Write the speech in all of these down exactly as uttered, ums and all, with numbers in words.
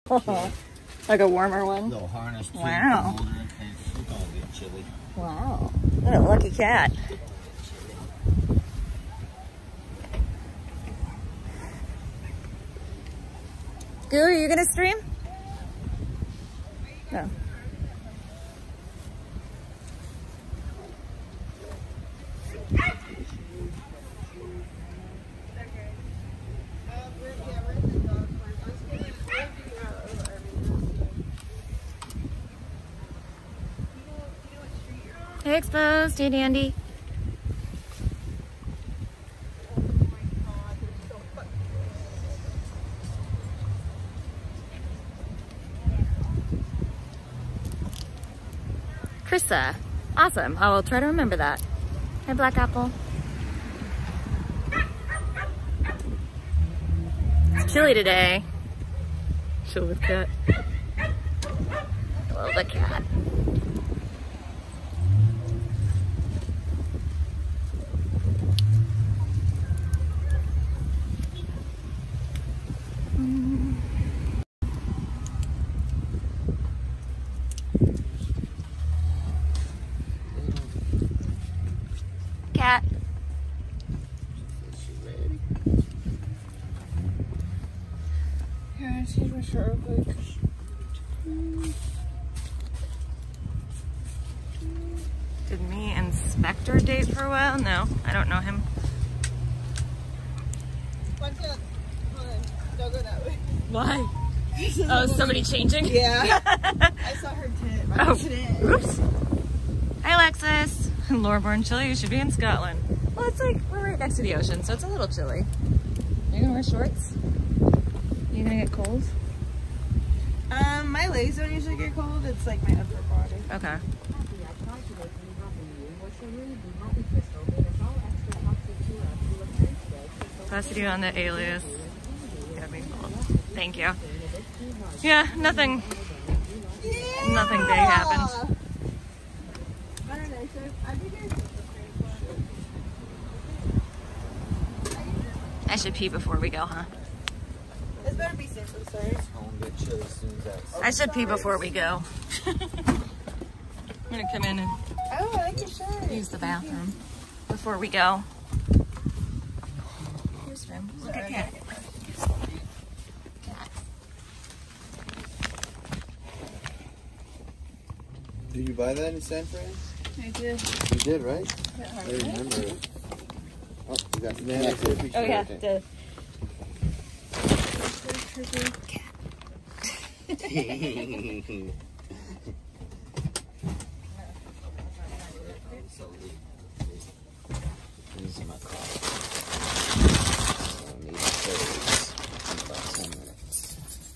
Like a warmer one? Little harness too. Wow. It's all get chilly. Wow. What a lucky cat. Goo, are you gonna stream? No. Hey, Exposed. Hey, Dandy. Krista. Awesome. I will try to remember that. Hey, Black Apple. It's chilly today. Chill with cat. I love the cat. Cat. Yeah, I changed my shirt real quick. Did me and Spectre date for a while? No, I don't know him. Watch out. Hold on. Don't go that way. Why? Oh, somebody changing? Yeah. I saw her tit by Oh, accident. oops. Hi, Alexis. Loreborn chilly, you should be in Scotland. Well, it's like, we're right next to the ocean, so it's a little chilly. Are you gonna wear shorts? Are you gonna get cold? Um, my legs don't usually get cold. It's like my upper body. Okay. Pass you on the alias. Gotta be cold. Thank you. Yeah, nothing. Yeah! Nothing big happened. I don't know. So I think I should pee before we go, huh? This better be safe. I'm sorry. I'll get chilly as soon as that's. I should pee before we go. I'm gonna come in and Oh, I like your shirt. use the bathroom before we go. Here's room. Look at Cat. Cat. Did you buy that in San Fran? I did. You did, right? I remember it. Oh, you got Nano for a picture. Oh yeah, right the there. This is my car. So I need clothes in about ten minutes.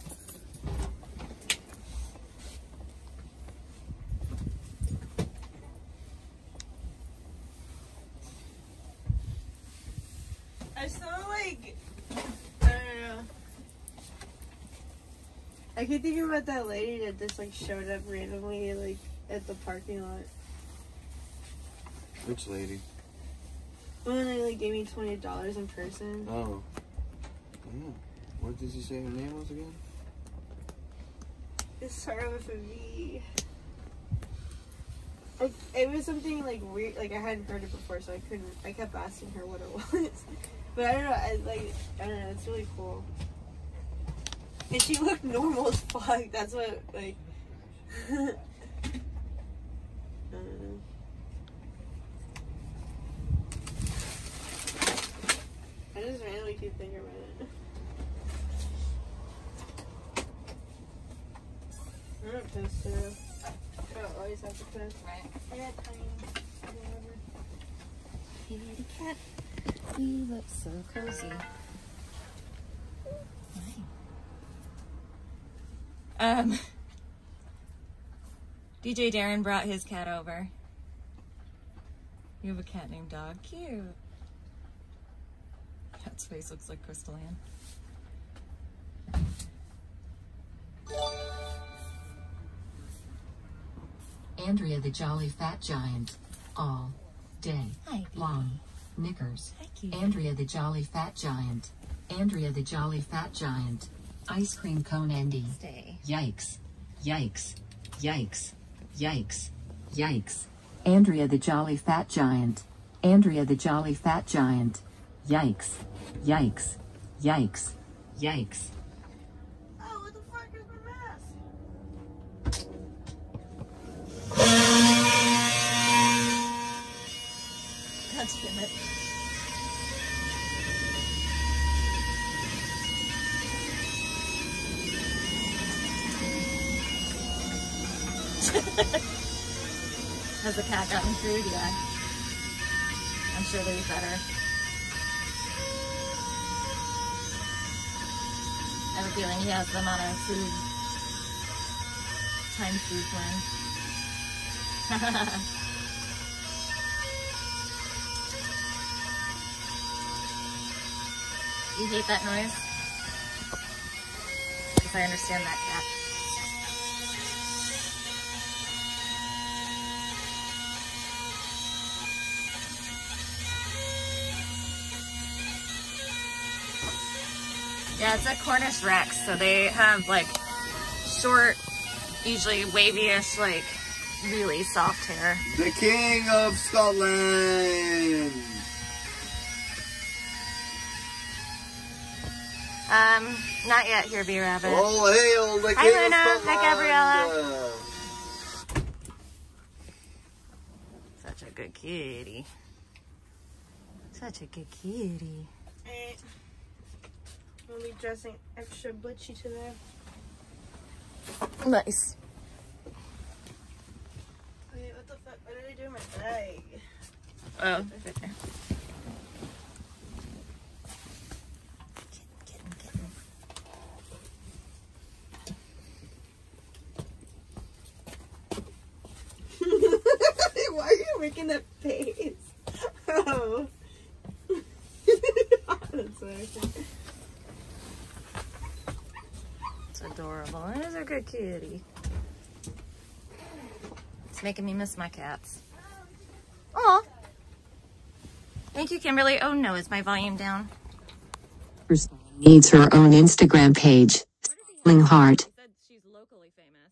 I saw like I don't know. I keep thinking about that lady that just like showed up randomly like at the parking lot. Which lady? Well, and they like gave me twenty dollars in person. Oh. Yeah. What did you say her name was again? It started with a V. Like, it was something like weird. Like I hadn't heard it before, so I couldn't. I kept asking her what it was, but I don't know. I like. I don't know. It's really cool. And she looked normal as fuck. That's what like. I don't know. I just randomly keep thinking about it. I'm not pissed too. I don't always have to piss. right. I got tiny. Whatever. Kitty cat, you look so cozy. Um, D J Darren brought his cat over. You have a cat named Dog. Cute. Cat's face looks like Crystal Ann. Andrea the Jolly Fat Giant. All day Hi. long. Knickers. Hi, cute. Andrea the Jolly Fat Giant. Andrea the Jolly Fat Giant. Ice cream cone Andy. Stay. Yikes. Yikes. Yikes. Yikes. Yikes. Andrea the Jolly Fat Giant. Andrea the Jolly Fat Giant. Yikes. Yikes. Yikes. Yikes. Oh, what the fuck is my mask? God damn it. Has the cat gotten food? Yeah. I'm sure they'd be better. I have a feeling he has them on a food, time food plan. You hate that noise? Because I understand that, cat. Yeah, it's a Cornish Rex, so they have like short, usually wavy-ish, like really soft hair. The King of Scotland! Um, not yet here, B Rabbit. All hail the Hi, King Luna. of Scotland! Hi, Gabriella. Such a good kitty. Such a good kitty. Eh. I'll be dressing extra butchy today. Nice. Wait, what the fuck? What did I do in my bag? Oh, it's right there. Kitten, kitten, kitten. Why are you making that face? Oh. That's what I think. It's adorable. It is a good kitty. It's making me miss my cats. Aw. Thank you, Kimberly. Oh no, is my volume down? Needs her own Instagram page. Sling heart. He said she's locally famous.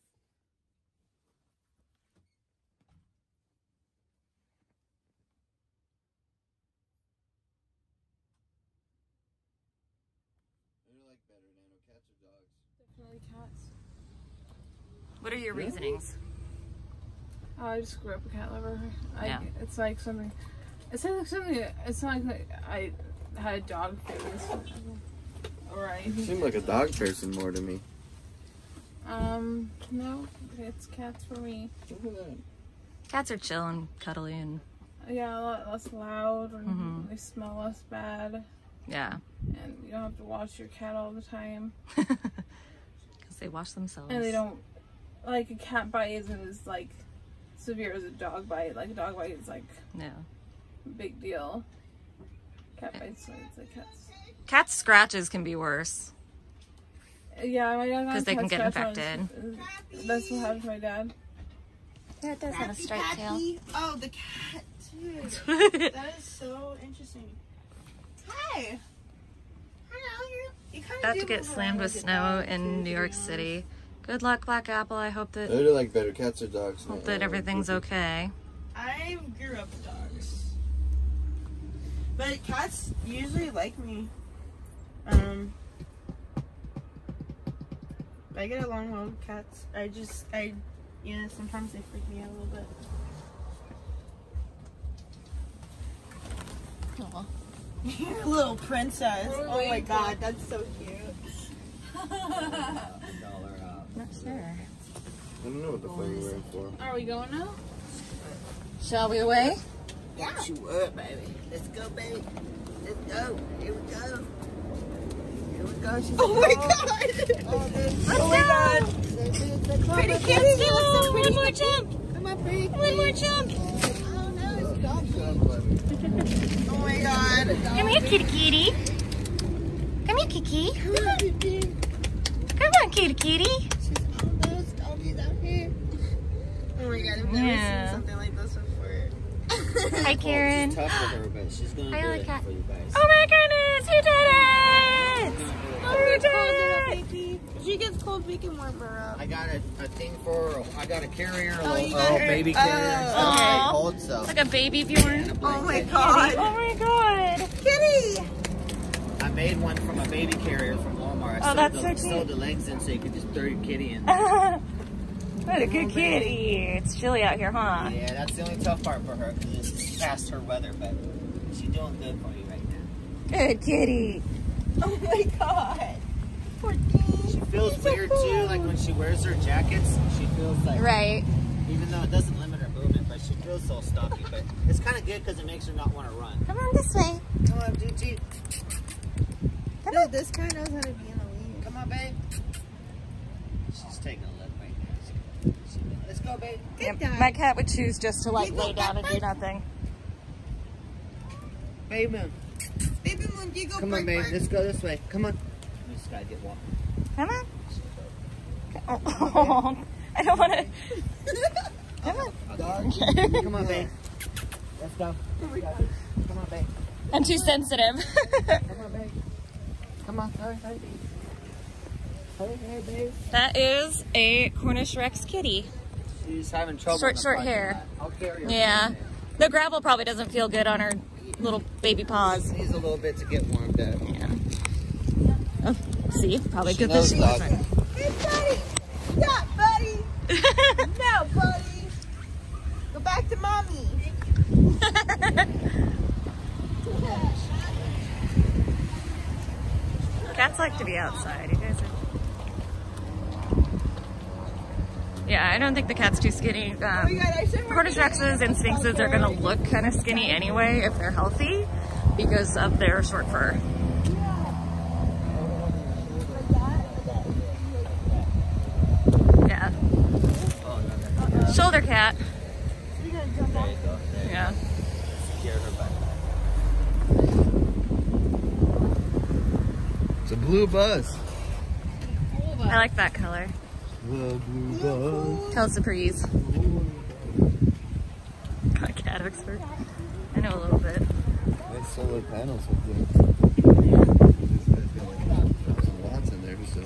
What do you like better, Nano? Cats or dogs? Definitely cats. What are your reasonings? Oh, I just grew up a cat lover. I, Yeah. It's like something. It's like something. It's not like I had a dog phase or You anything. seem like a dog person more to me. Um, no, it's cats for me. Look at that. Cats are chill and cuddly and Yeah, a lot less loud and Mhm. they smell less bad, yeah. and you don't have to wash your cat all the time. Because they wash themselves. And they don't, like, a cat bite isn't as like severe as a dog bite. Like a dog bite is like No. a big deal. Cat bites, so it's like cats. Cat scratches can be worse. Yeah, my dad got 'Cause they a can cat get scratch on infected. his- That's what happened to my dad. Yeah, it does have a striped tail. Oh, the cat too. That is so interesting. Hi. Hello. You kind About to get slammed with snow in New York City. Good luck, Black Apple. I hope that What do you like better, cats or dogs? hope that everything's okay. I grew up with dogs, but cats usually like me. Um, I get along well with cats. I just, I, yeah, sometimes they freak me out a little bit. Aw. You're a little princess. Oh my god, that's so cute. Not sure. I don't know what the fuck you're wearing for. Are we going now? Shall we away? Yeah. What you up, baby? Let's go, baby. Let's go. Here we go. Here we go. She's oh my god! Oh, oh my god! Pretty kitty! Let's go! One more jump! Come on, pretty One more jump! Oh no! Oh my god! Come here, kitty kitty. Come here, Kiki. Come on, kitty kitty. Oh my god, I've never Yeah. seen something like this before. Hi, Karen. It's tough for her, but she's gonna Hi, do little it cat. for you guys. Oh my goodness, you did it! You did it! she gets cold, we can warm her up. I got a, a thing for her. I got a carrier, a Oh, little, you got oh, her- baby carrier. oh. So I Aw. can hold, so. It's like a baby Bjorn. And a Oh my blanket. god. Oh my god. Kitty! I made one from a baby carrier from Walmart. I Oh, sewed that's the, so cute. sewed the legs in so you could just throw your kitty in. What a good kitty. It's chilly out here, huh? Yeah, that's the only tough part for her because it's past her weather, but she's doing good for you right now. Good kitty. Oh my god. Poor thing. She feels weird too, like when she wears her jackets, she feels like, Right. even though it doesn't limit her movement, but she feels so stocky. But it's kind of good because it makes her not want to run. Come on this way. Come on, G G. No, this guy knows how to be in a lead. Come on, babe. She's taking a look right now. She- Let's go, babe. Yeah, Good guy. my cat would choose just to like You go lay down and do back, nothing. Babe, moon. Baby Moon, you go Come on, bark, babe. bark. Let's go this way. Come on. We just gotta get walking. Come on. Oh, I don't want to. Come on. Dog. Come on, babe. Let's go. Come on, babe. I'm too sensitive. Come on, babe. Come on. Hurry, hurry. Hurry, hurry, babe. That is a Cornish Rex kitty. She's having trouble. Short, in the short parking hair. lot. I'll carry her. Yeah. The gravel probably doesn't feel good on her little baby paws. Needs a little bit to get warmed up. Yeah. Oh, see? Probably She good that knows, she dog. wasn't. Hey, buddy! Stop, buddy! No, buddy! Go back to mommy! Cats like to be outside. You guys are... Yeah, I don't think the cat's too skinny. Oh my Um, god, I should Cornish Rexes and Sphinxes are going to look kind of skinny anyway if they're healthy because of their short fur. Yeah. Shoulder cat. Yeah. It's a blue buzz. I like that color. The blue buzz. Tells the breeze. Got cat expert. I know a little bit. Nice solar panels up there. This guy's got like some watts in there, so.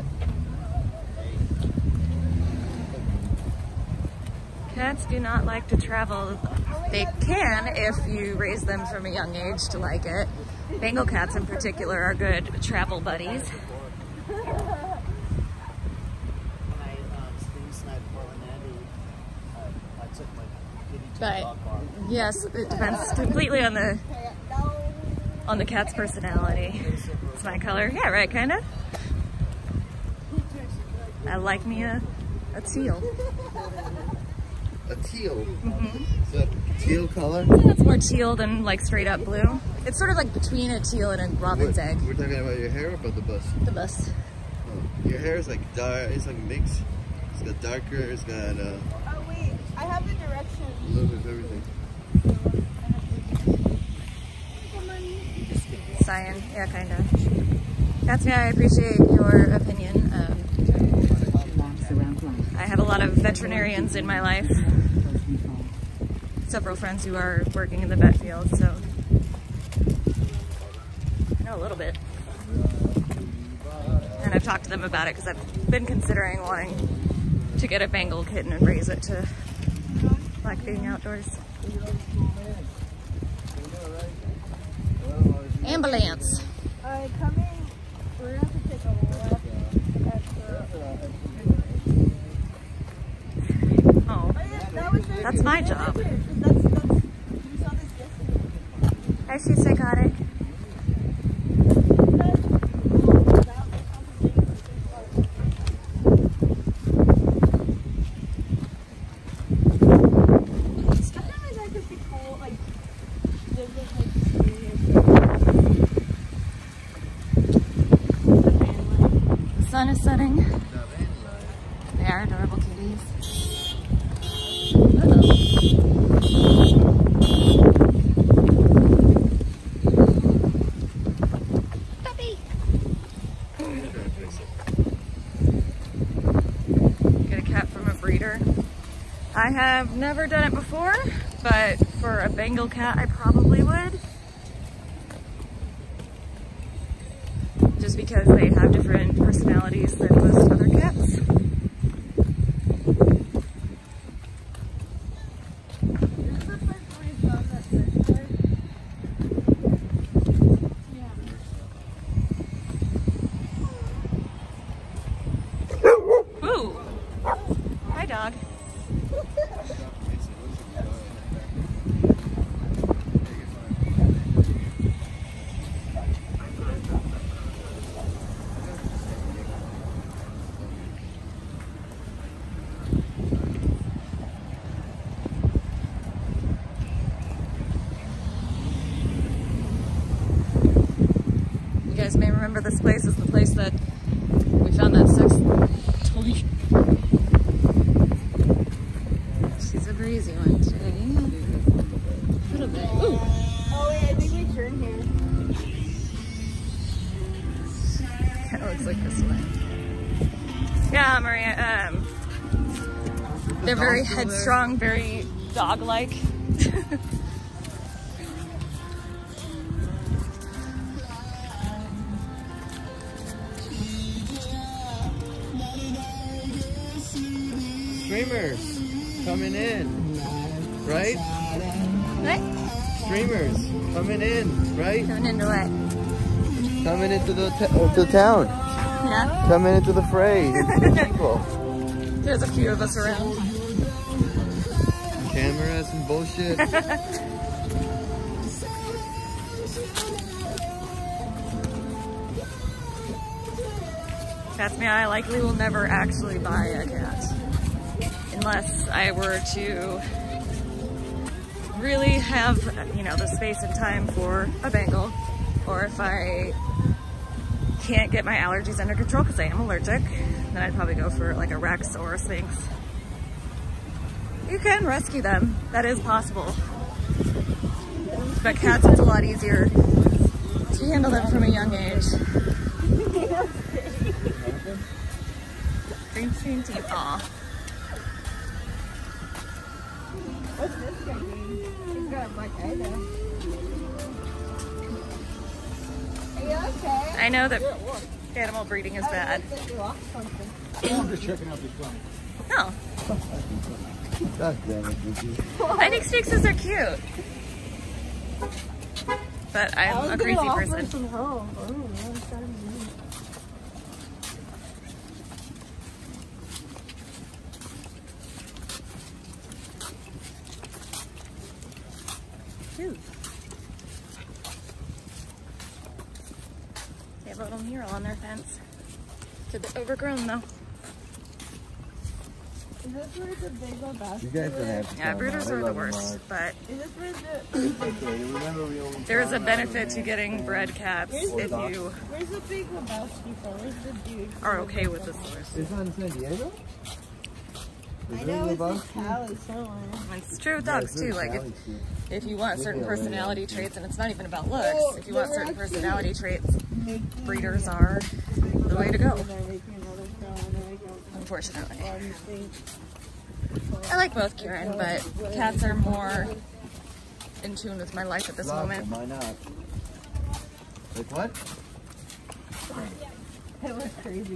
Cats do not like to travel. They can if you raise them from a young age to like it. Bengal cats in particular are good travel buddies. When I um, spring sniped Portland Andy, I, I took my kitty to the But dog park. yes, it depends completely on the on the cat's personality. It's my color. Yeah, right, kind of. I like me a, a teal. A teal. Mm-hmm. Is that teal color? It's more teal than like straight up blue. It's sort of like between a teal and a robin's What- egg. We're talking about your hair or about the bus? The bus. Oh, your hair is like dark, it's like mixed. It's got darker, it's got uh, Oh wait, I have the direction. a little bit of everything. Cyan, yeah, kind of. That's me. I appreciate your opinion. Um, I have a lot of veterinarians in my life. Several friends who are working in the vet field, so I know a little bit. And I've talked to them about it because I've been considering wanting to get a Bengal kitten and raise it to like being outdoors. Ambulance. Alright, coming. We're gonna have to take a left at the. Oh, That was very that's my job. That's, that's, you saw this yesterday. Hi, she's psychotic. Sometimes I could be cool, like, live with, like, The sun is setting. They are adorable kitties. Puppy! Get a cat from a breeder. I have never done it before, but for a Bengal cat, I probably would. just because they have different personalities than most other cats. Ooh! Hi, dog. You guys may remember this place is the place that we found that sex toy. She's a breezy one today. A little bit. Ooh. Oh wait, I think we turn here. Kind of looks like this way. Yeah, Maria. Um, they're very headstrong, very dog-like. Streamers coming in, right? What? Streamers coming in, right? Coming into what? Coming into the t uh, the town. Yeah. Coming into the fray. Into the people. There's a few of us around. Cameras and bullshit. That's me. I likely will never actually buy a cat. Unless I were to really have, you know, the space and time for a Bengal, or if I can't get my allergies under control because I am allergic, then I'd probably go for like a Rex or a Sphinx. You can rescue them, that is possible. But cats, it's a lot easier to handle them from a young age. Green screen teeth, aw. What's this guy doing? He's got a black eye though. Are you okay? I know that animal breeding is bad. I'm just checking out this one. No. God damn it, Vicky. I think Sphinxes are cute. But I'm a crazy person. From home. Oh, yeah, I'm sorry. Ooh. They have a little mural on their fence. It's a bit overgrown though. Is this where the big old basket? You guys don't have to Yeah, tell breeders them. I are the love them worst, all. but Is this where the... Okay, remember we only there is a found benefit out to getting bred cats if you Where's the big Lebowski from? Where's the dude? are okay with the source. It's not in San Diego? Is I there know a it's in Lebowski? Cali somewhere. It's true with Yeah, dogs it's in too. Like if, Cali, too. if you want certain Yeah, personality yeah. traits, and it's not even about looks, Oh, if you want they're certain actually personality traits, Making- breeders are the way to go. They're making another film, they're making a- Unfortunately. one thing. I like both, Kieran, but cats are more in tune with my life at this Love moment. them, why not? Like what? It was crazy.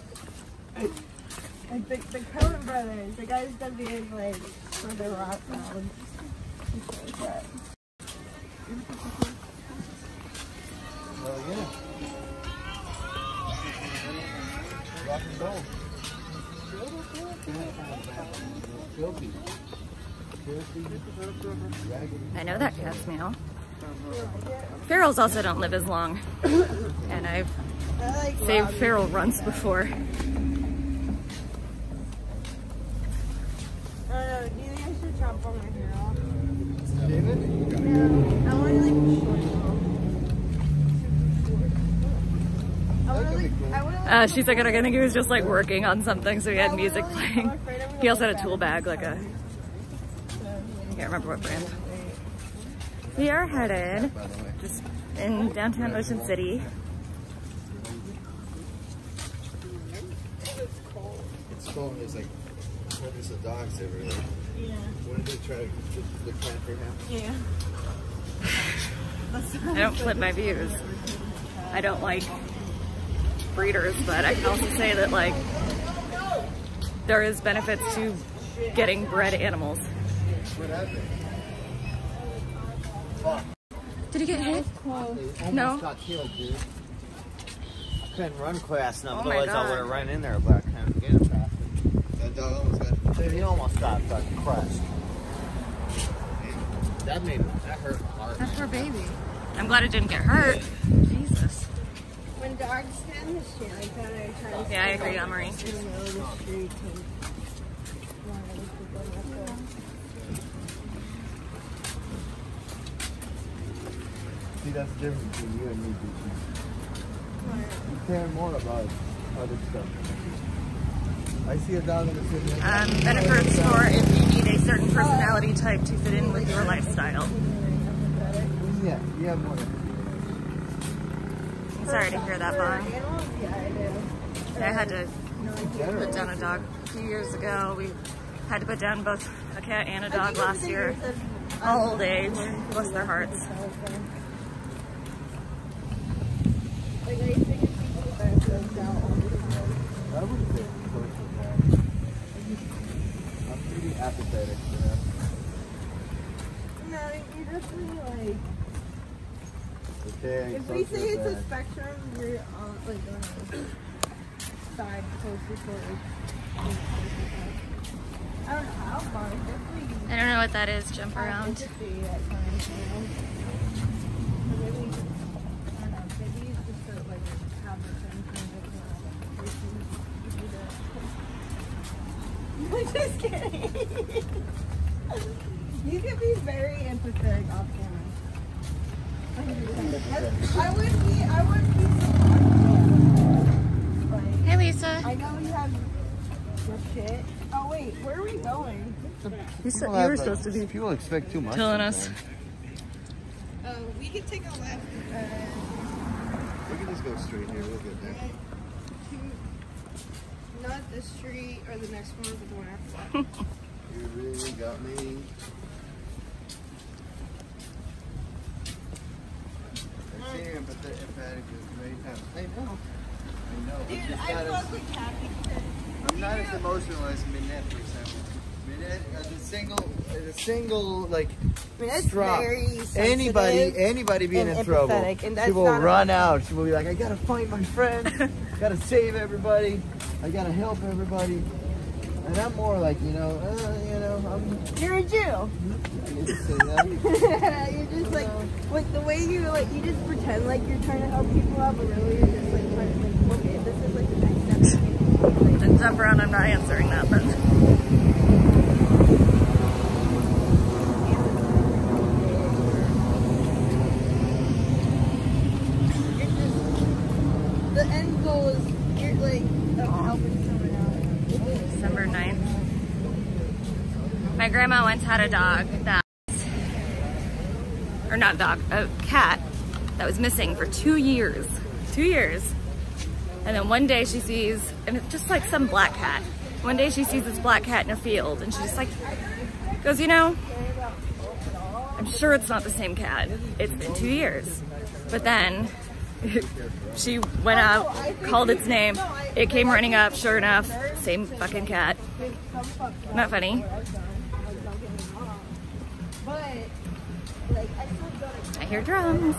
Like the, the Coen brothers, the guys that did like for the rock band. Oh yeah. Rock and roll. Filthy. Filthy. Raggedy. I know that cat's meow. Ferals also don't live as long, and I've I like saved Robbie. feral runts before. I don't know, do you think I should chop all my hair off? David? Yeah, I want like short. I want to like, I want to Uh, she's like, I think he was just like working on something, so he had music playing. He also had a tool bag, like a, I can't remember what brand. We are headed By the way. just in downtown Ocean City. It's cold and there's like hundreds of dogs everywhere. Yeah. When did they try to get the plant for him? Yeah. I don't flip my views. I don't like breeders, but I can also say that like there is benefits to getting bred animals. Did he get hit? No. Got killed, dude. Couldn't run fast enough, Oh my otherwise I God. would have run in there, but I couldn't get him fast. That dog almost got. Dude, he almost got fucking crushed. That made that hurt my heart. That's her baby. I'm glad it didn't get hurt. Jesus. When dogs stand the shit like that, I try to Yeah, I agree, Anne-Marie. in the middle of the street and want other people to have to- See, that's the difference between you and me, people. You care more about other stuff. I see a dog in the city. Um, benefits for if you need a certain personality type to fit in with your lifestyle. Yeah, you have more. I'm sorry to hear that, Bon. Animals? Yeah, I do. I had to put down a dog a few years ago. We had to put down both a cat and a dog last year. All old age. Bless their hearts. Like, I used to get people that goes out all the time. I wouldn't say close to that. I'm pretty apathetic for that. No, you definitely like. Okay, If we say it's a spectrum, you're on like on a side closer towards. I don't know how far. It's definitely. I don't know what that is. Jump around. Empathy at times, you know. Or maybe, I don't know. Maybe you just sort of like have the same kind of person. I'm just kidding. You can be very empathetic off camera. I would be, I would be so comfortable. Like, Hey, Lisa. I know you have your shit. Oh wait, where are we going? You, said, you were supposed to be People expect too much. telling us. sometimes. Oh, we could take a left. Uh, We can just go straight here. We'll get there. to, not this street or the next one, but the one after that. You really got me. I see him, but the emphatic is many times. I know. I know. I'm Dude, just I not as- fuck with Cappy. I'm not as emotional as Minette, for example. Minette, as a single, as a single, like, Minette's strop. very sensitive Anybody, anybody being and in trouble, empathetic, and that's she will not a- run out. She will be like, I gotta find my friend, gotta save everybody, I gotta help everybody. And I'm more like, you know, uh, you know, I'm. You're a Jew. I get to say that. You're just like, like the way you like, you just pretend like you're trying to help people out, but really you're just like trying to like, okay, this is like the next step. Then jump around. I'm not answering that, but You're just, the end goal is you're like of helping someone out. December ninth. My grandma once had a dog that, or not a dog, a cat that was missing for two years. Two years. And then one day she sees, and it's just like some black cat. One day she sees this black cat in a field and she just like goes, you know, I'm sure it's not the same cat. It's been two years. But then she went out, called its name. It came running up, sure enough, same fucking cat. Not funny. But like I still gotta. I hear drums.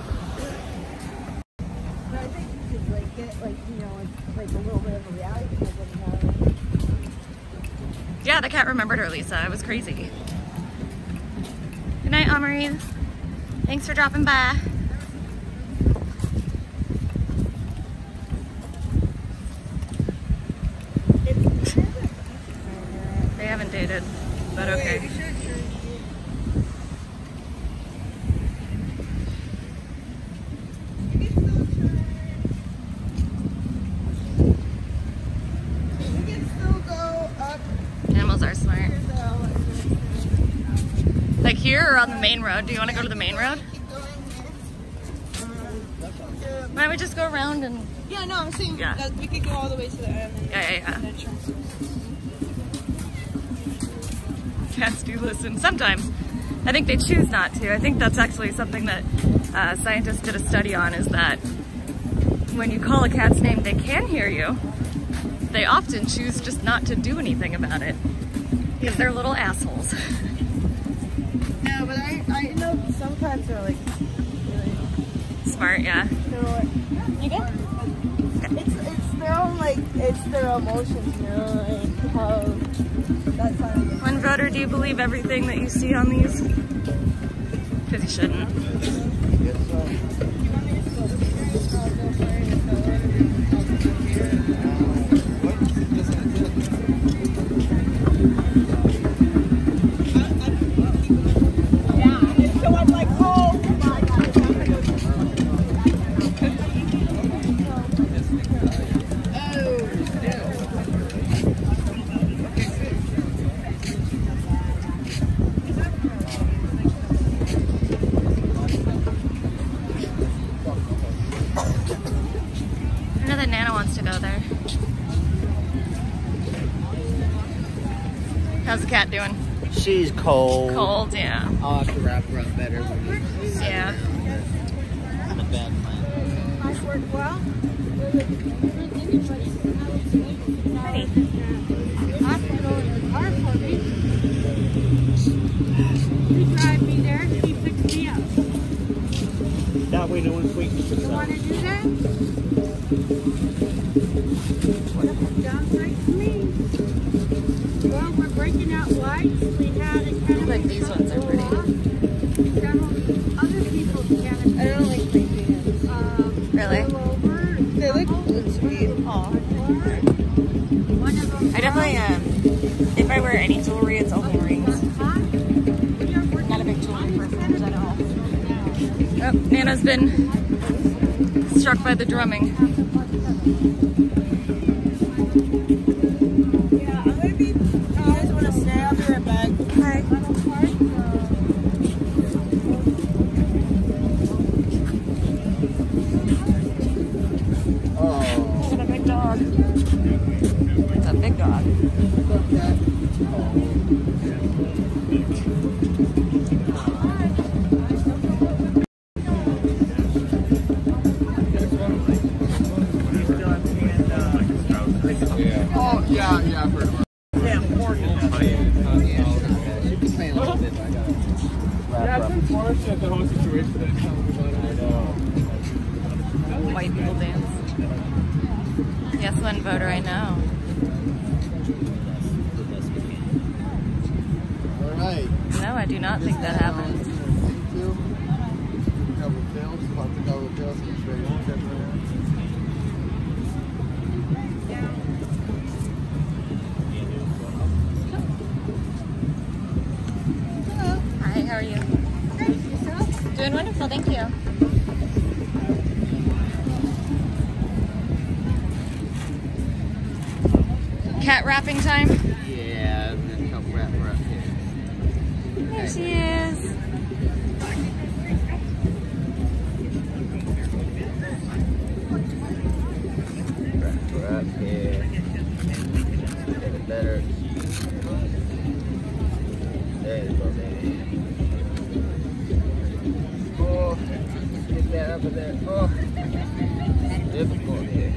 But I think you should like get like you know like, like a little bit of a reality check with it. Yeah, the cat remembered her, Lisa. It was crazy. Good night, Anne-Marie. Thanks for dropping by. They haven't dated, but okay. Animals are smart. Like here or on the main road? Do you want to go to the main road? Why don't we just go around and... Yeah, no, I'm saying Yeah. that we could go all the way to the end. And Yeah, yeah, and yeah. then turn. Cats do listen. Sometimes. I think they choose not to. I think that's actually something that uh, scientists did a study on, is that when you call a cat's name, they can hear you. They often choose just not to do anything about it. Because they're little assholes. Yeah, but I, I know some cats are like really Smart, yeah. they're like, You good? it's it's their own like it's their emotions, you know, like how that's how they get. One voter, do you believe everything that you see on these? Because you shouldn't. Yes, so. I know that Nano wants to go there. How's the cat doing? She's cold. Cold, yeah. I'll have to wrap her up better when we set Yeah. her down. Not a bad plan. Nice work, well. Honey. I put her in the car for me. She drive me there, she picked me up. That way no one's waiting for You want to do that? Sounds right to me. Well, we're breaking out lights. We had a kind Like these ones are pretty. Several other people's cannabis. I don't like creepy. Um, Really? over. They look sweet. Aw. One of them. I definitely, um, if I wear any jewelry, it's only rings. Not a big jewelry person at all. Oh, Nana's been struck by the drumming. Yeah, I'm gonna be. I just want to stay. I'll be right back. Hi. Oh. What a big dog. It's a big dog. Oh, yeah, yeah, I've heard of it. Yeah, she can play a little bit, but I gotta wrap her up. Unfortunate the whole situation that it's coming about. I know. White people dance. Yes, one voter I know. All right. No, I do not think that happens. Double tails, about the double tails, come straight on, check right out. Hi, how are you? Doing wonderful, thank you. Cat wrapping time? Yeah, I'm gonna help wrap her up here. There she is. Wrap her up here. Get it better. There you go, baby. Oh, get that up in there. Oh, difficult here.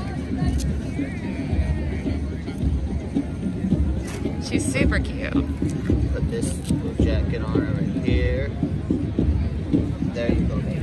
She's super cute. Put this little jacket on her right here. There you go, baby.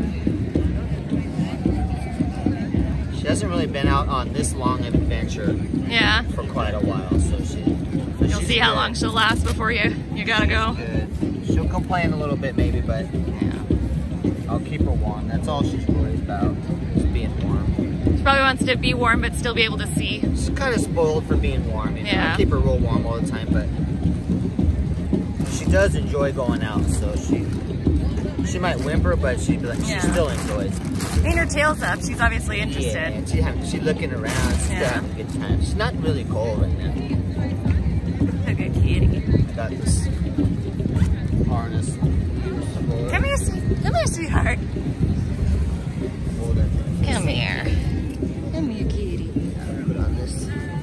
She hasn't really been out on this long an adventure Yeah. for quite a while, so she. but You'll she's see how good. long she'll last before you, you gotta go. Good. She'll complain a little bit maybe, but Yeah. I'll keep her warm. That's all she's worried about, is being warm. She probably wants to be warm but still be able to see. She's kind of spoiled for being warm. You know? Yeah. I keep her real warm all the time, but she does enjoy going out, so she she might whimper, but she like, Yeah. she still enjoys. I mean, her tail's up. She's obviously interested. Yeah, and she have, she's looking around. She's Yeah. still having a good time. She's not really cold right now. A good kitty. I got this harness. Come here, sweet- come here, sweetheart. Hold her. Come here. Come here, kitty. Put on this.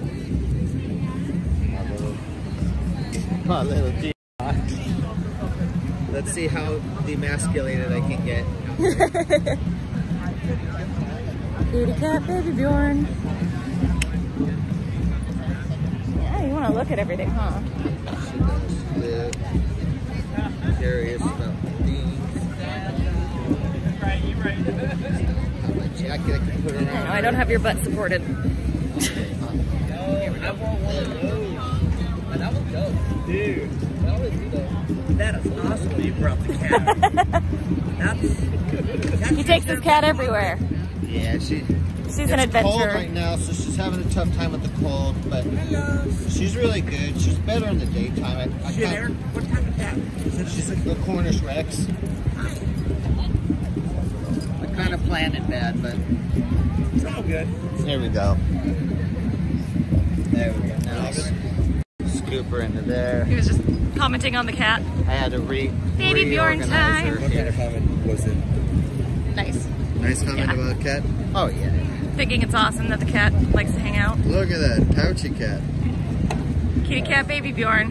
My little, my little G. Let's see how demasculated I can get. Kitty cat, baby Bjorn. Yeah, you want to look at everything, huh? She does. Yeah. Curious about things. Have my jacket, I can put it I on. know, I don't have your butt supported. I want one of those. But that was dope. Dude, that was dope. That is awesome that you brought the cat. That's, He takes his cat everywhere. Yeah, she. She's an It's cold adventurer. right now, so she's having a tough time with the cold, but she's really good. She's better in the daytime. I, I shit, kind Aaron, what kind of cat? She's the Cornish Rex. I kind of planned it bad, but It's all good. here we go. There we go. Now scoop her into there. He was just commenting on the cat. I had to re Baby Bjorn reorganize time. her. What kind of comment was it? Nice. Nice comment Yeah. about cat. Oh yeah. Thinking it's awesome that the cat likes to hang out. Look at that pouchy cat. Kitty cat, baby Bjorn.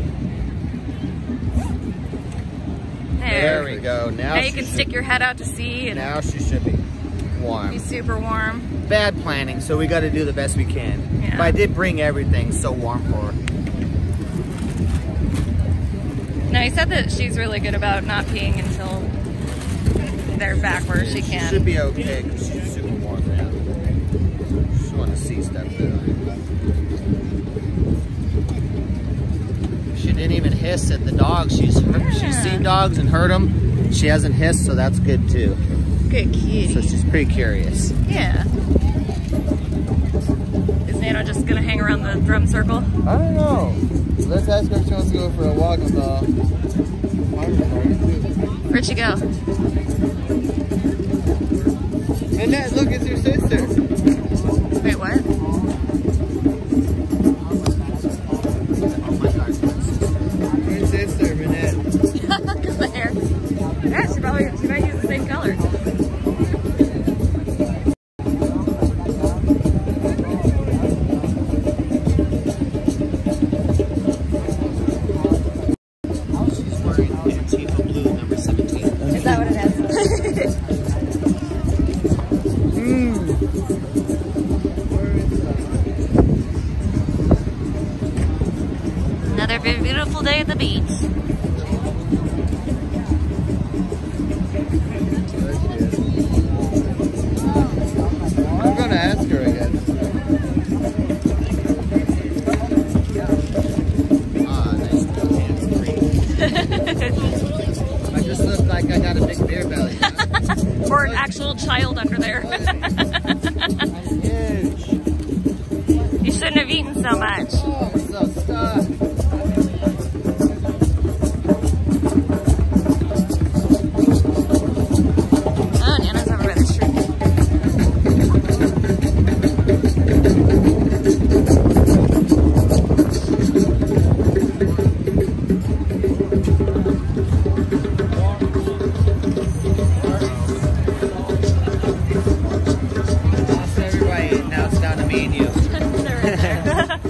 There There. we go. Now, Now you she can should- stick your head out to sea and Now she should be warm. be super warm. Bad planning, so we got to do the best we can. Yeah. But I did bring everything so warm for her. No, he said that she's really good about not peeing until they're back where she She can. should be okay because she's super warm now. She want to see stuff though. She didn't even hiss at the dogs. She's Yeah. she's seen dogs and heard them. She hasn't hissed, so that's good too. Good kitty. So she's pretty curious. Yeah. Is Nano just gonna hang around the drum circle? I don't know. Let's ask her if she wants to go for a walk with the. Where'd she go? Minette, look, it's your sister. Wait, what? Your sister, Minette. Because the hair. Yeah, she probably she might use the same color. She's wearing Antifa blue, number seventeen. Is that what it is? Another very beautiful day at the beach. I'm gonna ask her again. Ah, nice two hands free. I just look like I got a big beer belly. Or an actual child under there. I'm huge. You shouldn't have eaten so much. Oh, I'm so stuck. Oh, Nana's over by the tree. Lost everybody, now it's down to me and you. They're right there.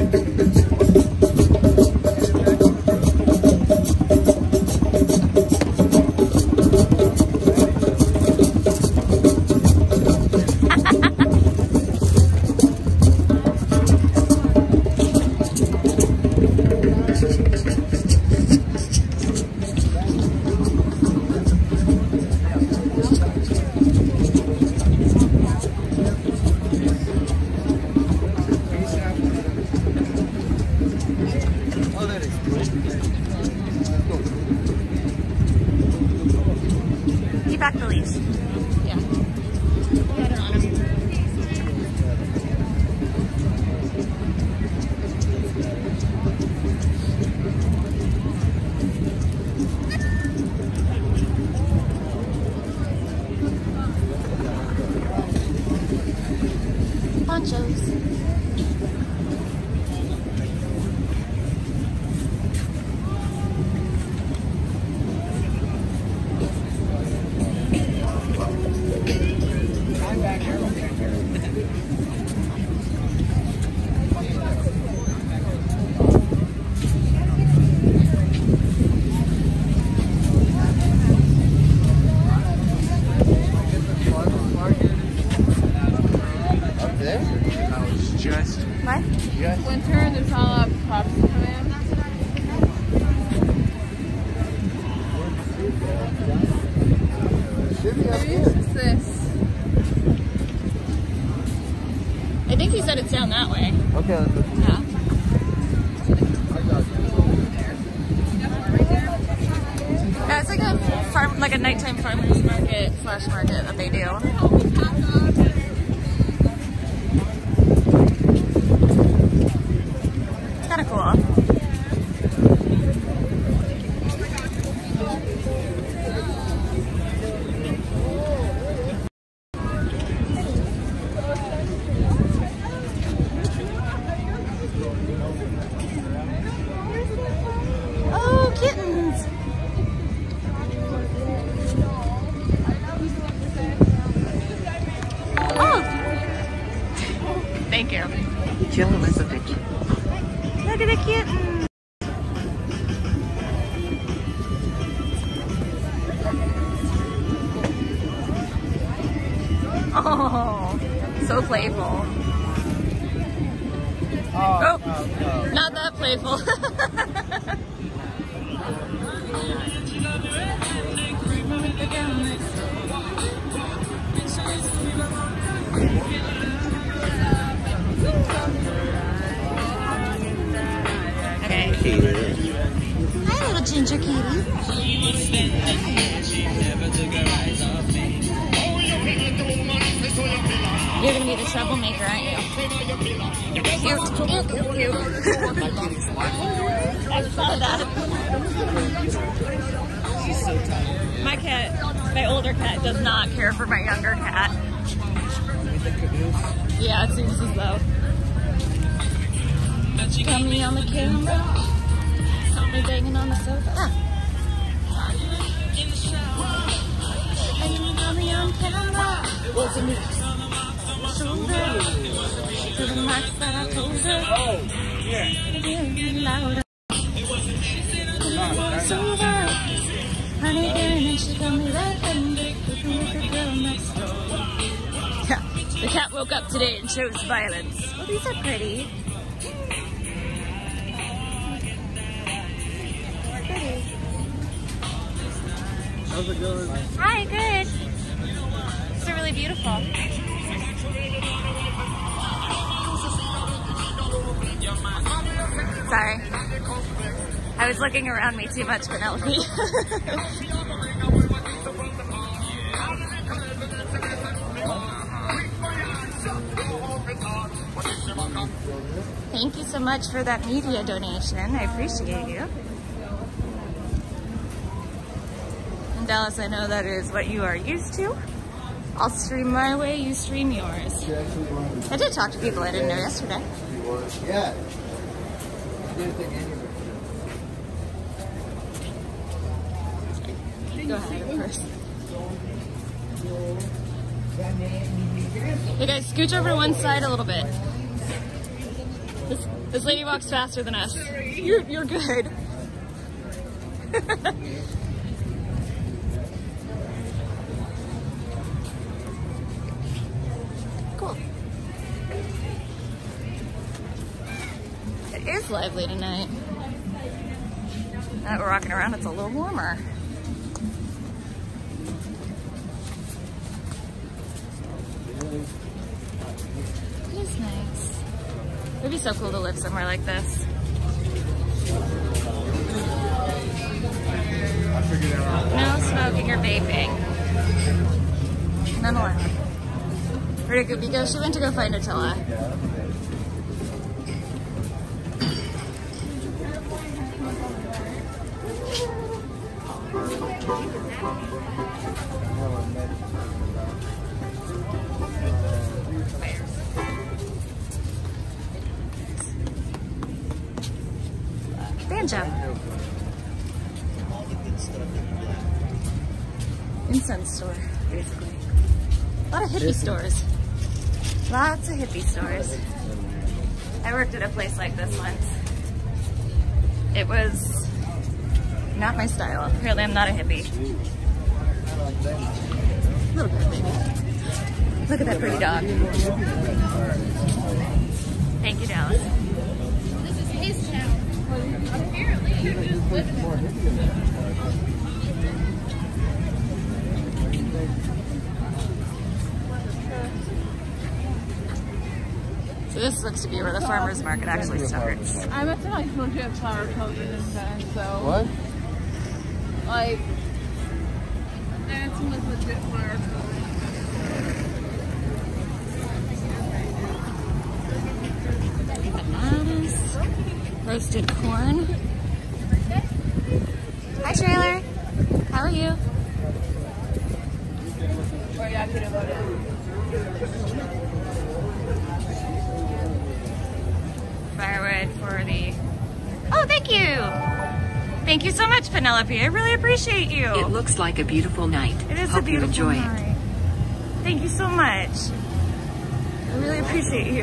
Oh, that is good. Keep back the leash. Yeah. Put her on him. Ponchos. kind of cool. Oh, kittens! Oh! Thank you. Jill is a bitch. Look at the kitten! Oh, so playful. Oh, Oh, no, no. not that playful. Okay. Hi, little ginger kitty. You're gonna be the troublemaker, aren't you? Cute, cute, cute, cute. I saw that. She's so tired. My cat, my older cat, does not care for my younger cat. Yeah, it seems as though. Got me on the camera. Got me banging on the sofa. Ah. And you got me on camera. It wasn't me. Shoulder. To the marks that I told her. Oh, yeah. Louder. Sober. Honey, Darren, and she got me laughing. With the girl next door. Yeah. The cat woke up today and chose violence. Oh, these are pretty. How's it going? Hi, good. These are really beautiful. Sorry. I was looking around me too much, Penelope. Thank you so much for that media donation. I appreciate you. In Dallas, I know that is what you are used to. I'll stream my way, you stream yours. I did talk to people I didn't know yesterday. Yeah. Go ahead first. Hey guys, scooch over to one side a little bit. This, this lady walks faster than us. You're, you're good. Cool. It is lively tonight. Now that we're rocking around, it's a little warmer. It is nice. It would be so cool to live somewhere like this. No smoking or vaping. None allowed. Where did Cappy go? She went to go find Attila. Banjo. Incense store, basically. A lot of hippie stores. Lots of hippie stores. I worked at a place like this once. It was not my style. Apparently I'm not a hippie. A little bit, maybe. Look at that pretty dog. Thank you, Dallas. This is his town. Apparently, you just live in it. So this looks to be where the farmer's market actually starts. I went to like legit flower television there, so. What? Like, that's like legit flower television. Bananas. roasted corn. Hi, Trailer. How are you? Firewood for the... Oh, thank you! Thank you so much, Penelope. I really appreciate you. It looks like a beautiful night. It is Hope a beautiful you enjoy night. it. Thank you so much. I really appreciate you.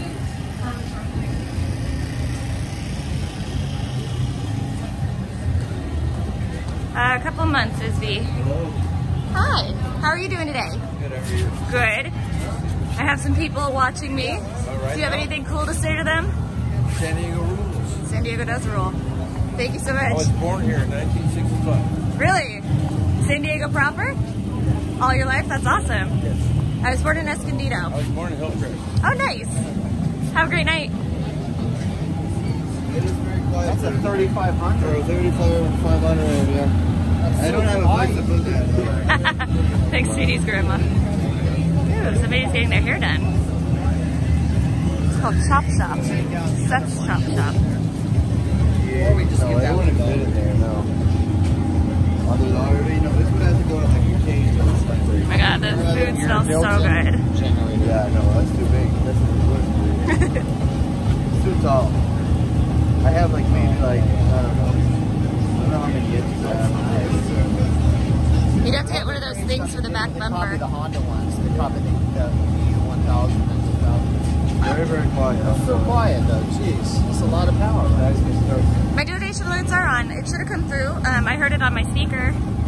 Uh, a couple months, Isby. Hello. Hi. How are you doing today? Good, how are you? Good. I have some people watching me. All right, Do you have now. anything cool to say to them? San Diego rules. San Diego does rule. Thank you so I was much. born here in nineteen sixty-five. Really? San Diego proper? All your life? That's awesome. Yes. I was born in I Escondido. was born in Hillcrest. Oh, nice. Have a great night. It is very quiet. That's a thirty-five hundred. Or thirty-five hundred, yeah. I don't have a place to put that. Thanks, Sweetie's grandma. Ooh, somebody's getting their hair done. It's called Chop Shop. Seth's Chop Shop. Yeah, we just no, I wouldn't fit in there, no. Although I already know this would have to go to like a cage or something. Oh my god, the food smells so good. Yeah, no, that's too big. That's too big. It's too tall. I have like maybe like, I don't know. I don't know how many inches I have. You'd have to get one of those things for the back They copy bumper. the Honda ones. They copy the, the E one thousand and two thousand. Very, very quiet. It's so quiet though, jeez. It's a lot of power. Nice to start. My donation alerts are on. It should have come through. Um, I heard it on my speaker.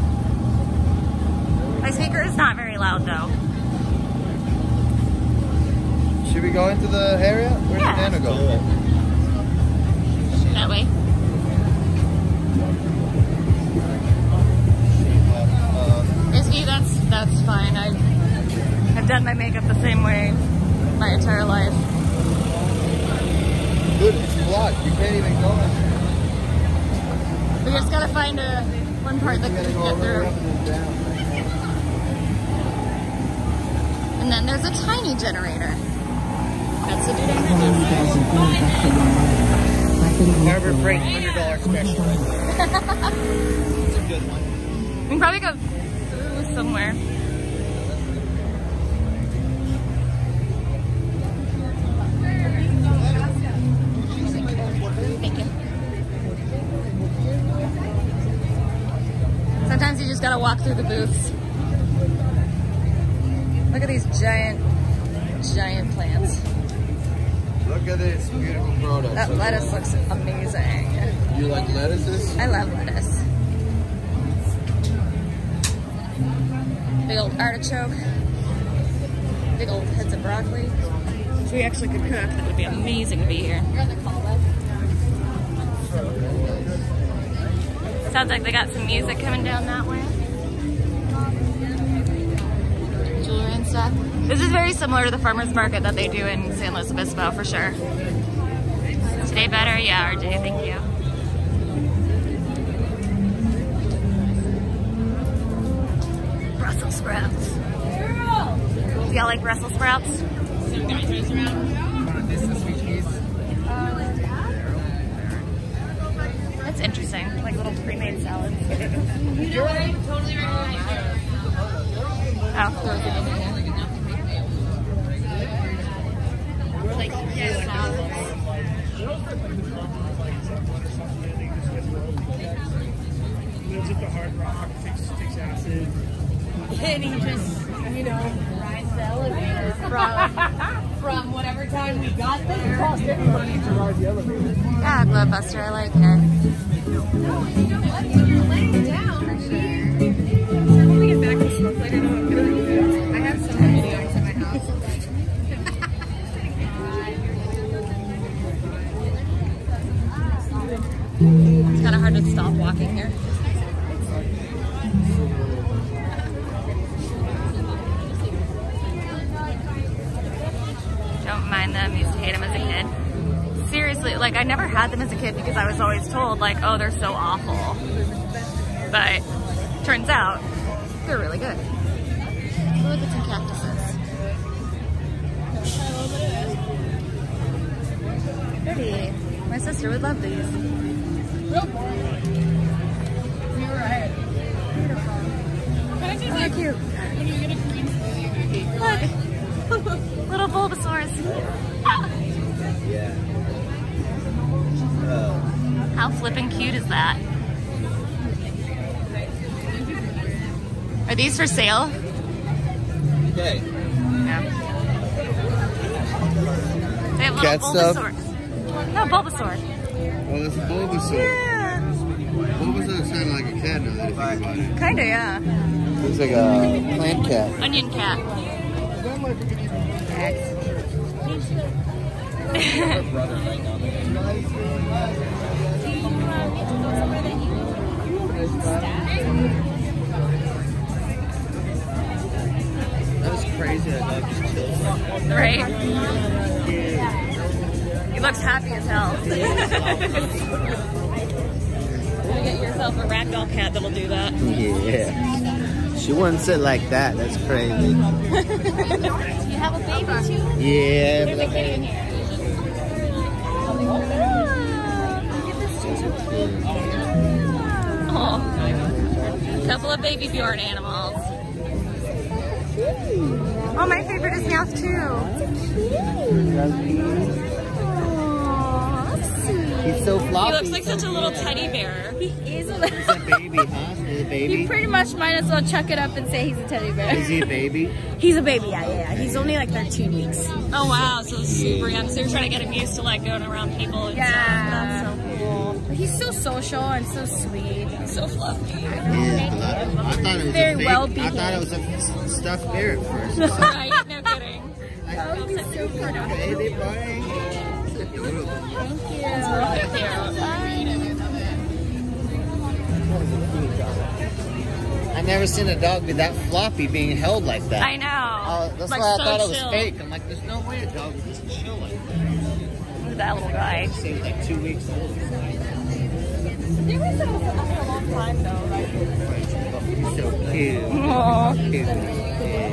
My speaker is not very loud though. Should we go into the area? Where Yeah. did Nano go? That way. Isby, that's that's fine. I I've done my makeup the same way my entire life. Dude, it's blocked. You can't even go in. We just gotta find a one part that You can gotta go get over through. up and down. And then there's a tiny generator. That's a dude. Harbor Freight one hundred dollar special. It's a good one. We can probably go through somewhere. Thank you. Sometimes you just gotta walk through the booths. Look at these giant, giant plants. Look at this beautiful product. That lettuce looks amazing. You like lettuces? I love lettuce. Big old artichoke. Big old heads of broccoli. If we actually could cook, that would be amazing to be here. Sounds like they got some music coming down that way. Jewelry and stuff. This is very similar to the farmer's market that they do in San Luis Obispo for sure. Today better? Yeah, R J, thank you. Brussels sprouts. Y'all like Brussels sprouts? Some guys race around. That's interesting, like little pre-made salads. You know what? I'm totally right. Oh, throw it in here. Like, yeah, salads. Lives at the Hard Rock, takes, takes acid. And he just, you know, rides the elevator from, from whatever time we got there. Everybody to ride the elevator. Yeah, Glove Buster, I like it. No, you know what? When you're laying down, for sure. When we get back to smoke later, though, I'm gonna do it. I have some videos in my house. It's kind of hard to stop walking here. Don't mind them, used to hate them as a kid. Seriously, like I never had them as a kid because I was always told like, oh, they're so awful. But turns out, they're really good. Look at some cactuses. Pretty. My sister would love these. Real boring. You're right. Beautiful. But it's just Oh, like cute. when you get a green smoothie, you Look, little Bulbasaurus. Yeah. Oh. How flippin' cute is that? Are these for sale? Okay. Yeah. They have little Cat stuff? Bulbasaurs. No, Bulbasaur. Oh, that's a Bulbasaur. Yeah. Bulbasaur sounded like a cat now that I think about it. Kinda, yeah. Looks like a plant cat. Onion cat. That was crazy. That dog just chills. Right? He looks happy as hell. Get yourself a ragdoll cat that'll do that. Yeah. She wouldn't sit like that. That's crazy. You have a baby too? Yeah. There's a kid in here. Oh. Couple of baby Bjorn animals. Oh, my favorite is Meowth too. He's so floppy. He looks like such a little teddy bear. He is a He's a baby, huh? He's a baby. You pretty much might as well chuck it up and say he's a teddy bear. Is he a baby? He's a baby, yeah, yeah, yeah. He's only like thirteen weeks. Oh wow, so super young. So you're trying to get him used to like going around people and Yeah. stuff. That's so cool. He's so social and so sweet. So fluffy. Yeah, I thought it was Very a fake, well I thought it was a stuffed bear at first. Right? No kidding. Oh, he's so pretty. Baby boy. Thank I never seen a dog be that floppy being held like that. I know. Oh, that's Like, why I so thought it was chill. fake. I'm like, there's no way a dog would just chill like that. Look at that little guy. Say it was like two weeks old. He was a, after a long time though, right? He's so cute. Aww. Cute.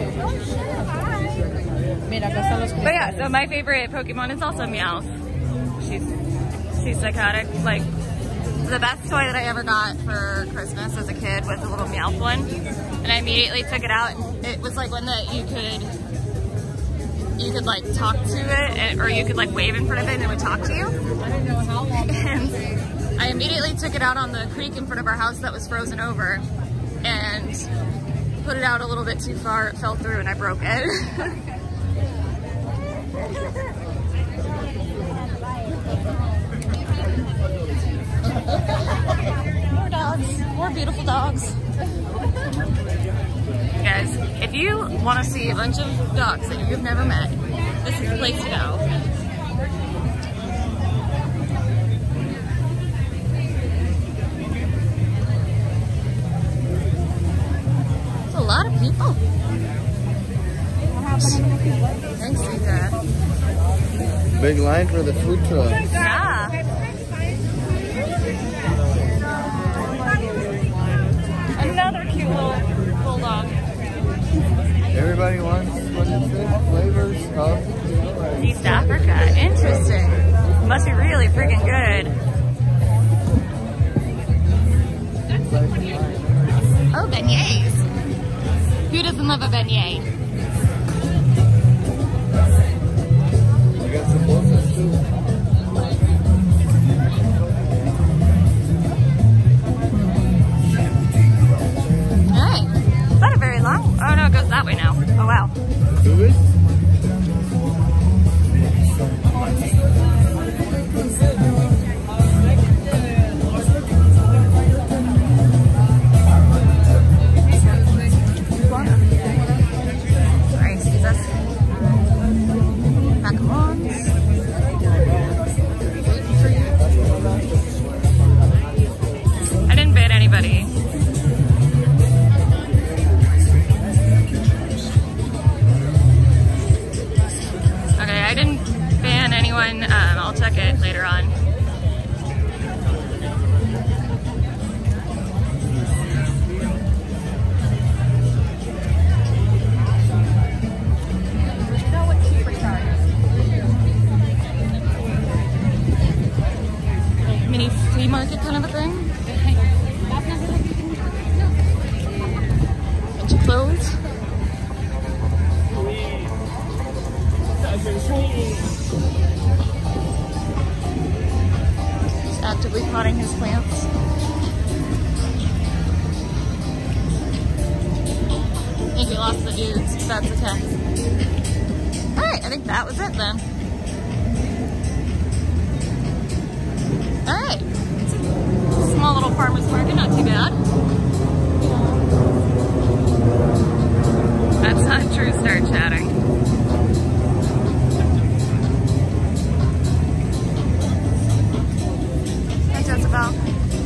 But yeah, so my favorite Pokemon is also Meowth. She's she's psychotic. Like the best toy that I ever got for Christmas as a kid was a little Meowth one, and I immediately took it out. And it was like one that you could you could like talk to it, and, or you could like wave in front of it and it would talk to you. I don't know how long. And I immediately took it out on the creek in front of our house that was frozen over, and put it out a little bit too far. It fell through and I broke it. More dogs, more beautiful dogs. Guys, if you want to see a bunch of dogs that you've never met, this is the place to go. There's a lot of people. Thanks, Rita. Big line for the food truck. Yeah. Another cute little bulldog. Everybody wants what is it? Flavors of East Africa. Interesting. Must be really freaking good. Oh, beignets. Who doesn't love a beignet? I got some bolsas too. Alright. Is that a very long? Oh no, it goes that way now. Oh wow. Do it? mini flea market kind of a thing. Bunch of clothes. He's actively potting his plants. I think we lost the dudes. That's okay. Alright, I think that was it then. Alright. Small little farmer's market, not too bad. That's not true, start chatting. Hi, Jezebel.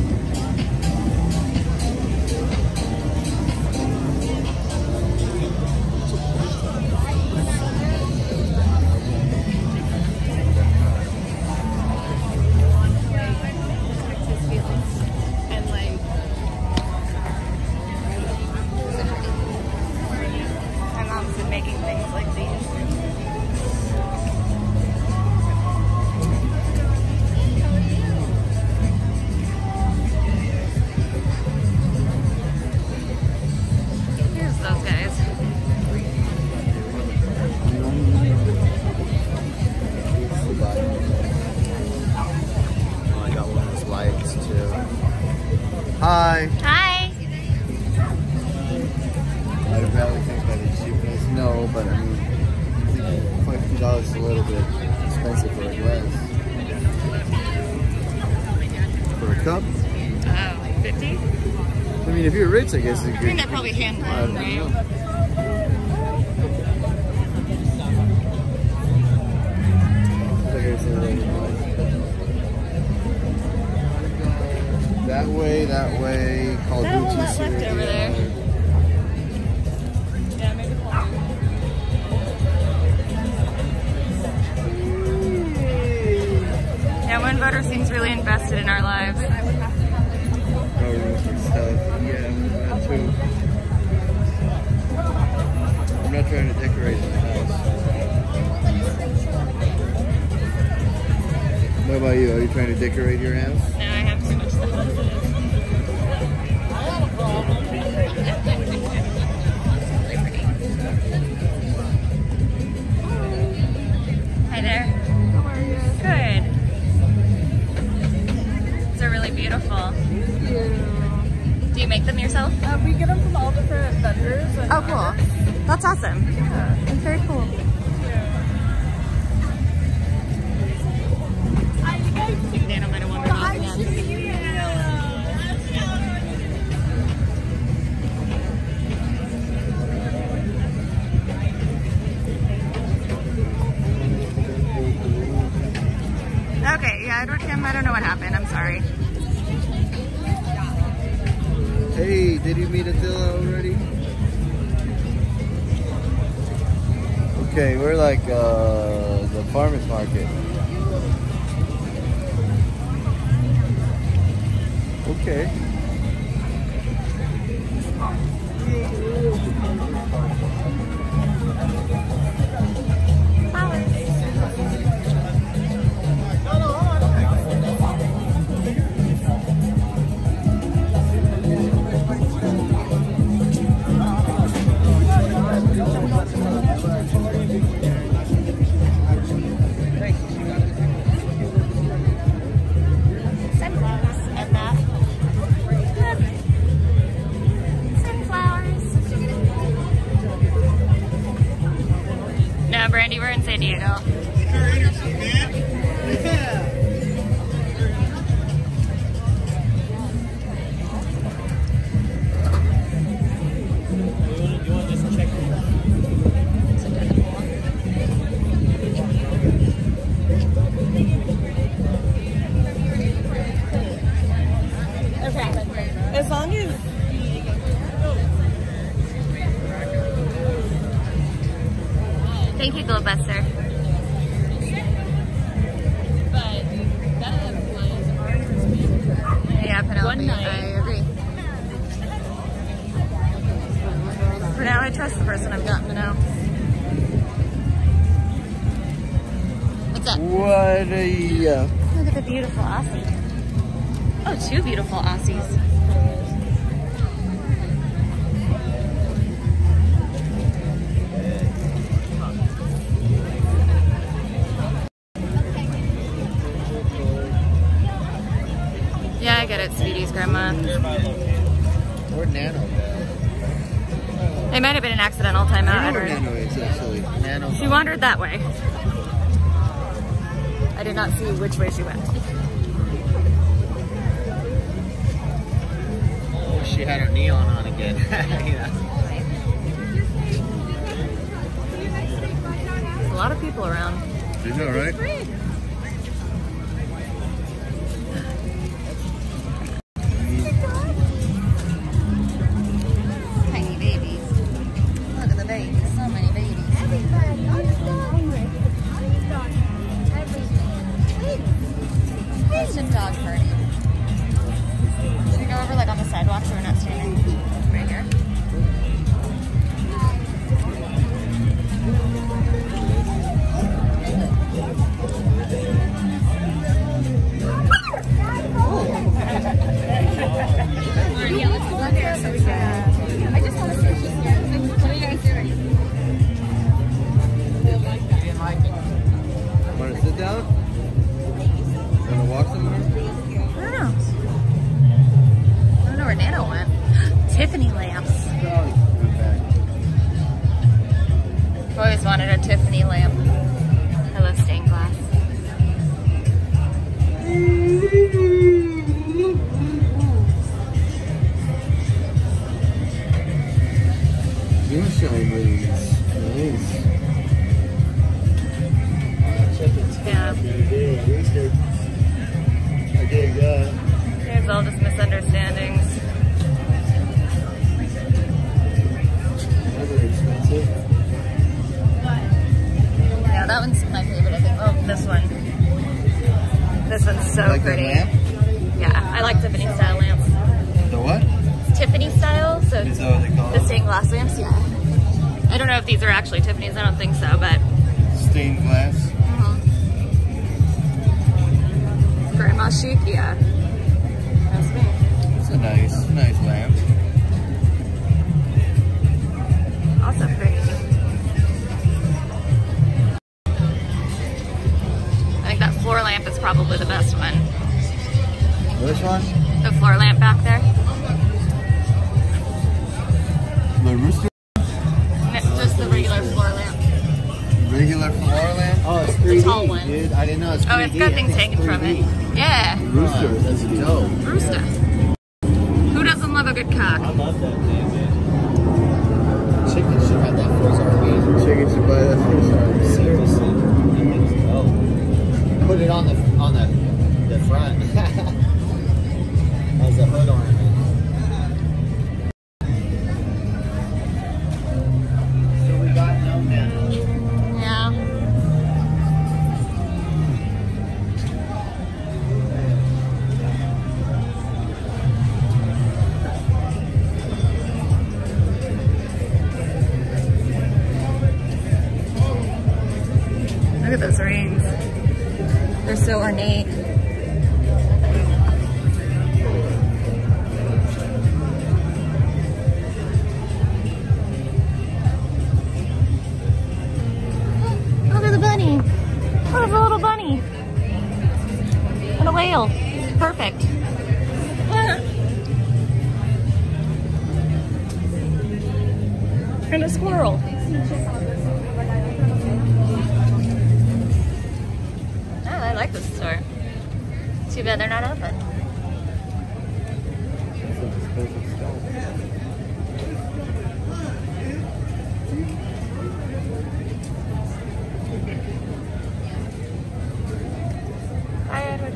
Hi. Hi. I barely think that it's cheapness. No, but I mean, I think fifty dollars is a little bit expensive for a glass. For a cup? Oh, fifty? I mean, if you're rich, I guess you I could. think that probably hand I don't right? know. That way, that way. Call Is that a whole Gucci lot left over there? Yeah, maybe call Yeah, one voter seems really invested in our lives. Oh, room for stuff. Yeah, that too. I'm not trying to decorate the house. What about you? Are you trying to decorate your house? No, I have too much stuff as it is. Hi there. How are you? Good. They're really beautiful. Thank you. Do you make them yourself? Uh, we get them from all different vendors. And Oh, cool. That's awesome. Yeah. That's very cool. I think Nano might have wandered off again. Okay, yeah, Edward Kim, I don't know what happened. I'm sorry. Hey, did you meet Attila already? Okay, we're like uh, the farmer's market. Okay. Brandy, we're in San Diego. As long as Thank you, Globebuster. Yeah, Penelope, I agree. For now, I trust the person I've gotten to know. What's up? What a... Uh, Look at the beautiful Aussie. two beautiful Aussies. Yeah, I get it, Speedy's grandma. Or Nano. It might have been an accidental timeout. I I know don't where know. Nano is actually. Nano. She wandered that way. I did not see which way she went. Oh, she had her neon on again. Yeah. There's a lot of people around. You know, right? Tiny babies. Look at the babies. So many babies. It's a dog party. Should we go over like on the sidewalk so we're not standing right here? Yeah, let's go up there so we can. I just want to see if she's here. What are you guys doing? Want to sit down? Want to walk somewhere? I don't know. I don't know where Nano went. Tiffany lamps. I've always wanted a Tiffany lamp. I love stained glass. Moonshine rings. Nice. Yeah. I dig that. There's all just misunderstandings. Those are expensive. Yeah, that one's my favorite, I think. Oh, this one. This one's so Like that pretty. lamp? Yeah, I like Tiffany style lamps. The what? It's Tiffany style, so Is that what they call the it? stained glass lamps, yeah. I don't know if these are actually Tiffany's, I don't think so, but Stained glass. grandma chic, yeah. That's me. It's a nice, nice lamp. Also pretty. I think that floor lamp is probably the best one. Which one? The floor lamp back there. The rooster? Just the regular floor lamp. Regular floor lamp? Oh, it's three D, tall one. dude. I didn't know it's three D. Oh, it's got things hanging from it. Yeah. Rooster. That's dope. Rooster. Who doesn't love a good cock? I love that thing, man. Chicken should have that first R V. Chicken should buy that first R V. Seriously. That thing's dope. Put it on the on the the front. As a hood ornament. So we got no Nano. Yeah. Look at those rings. They're so ornate. Look at the bunny. Look at the little bunny. And a whale. Perfect. And a squirrel. Oh, I like this store. Too bad they're not open. Hi, Edward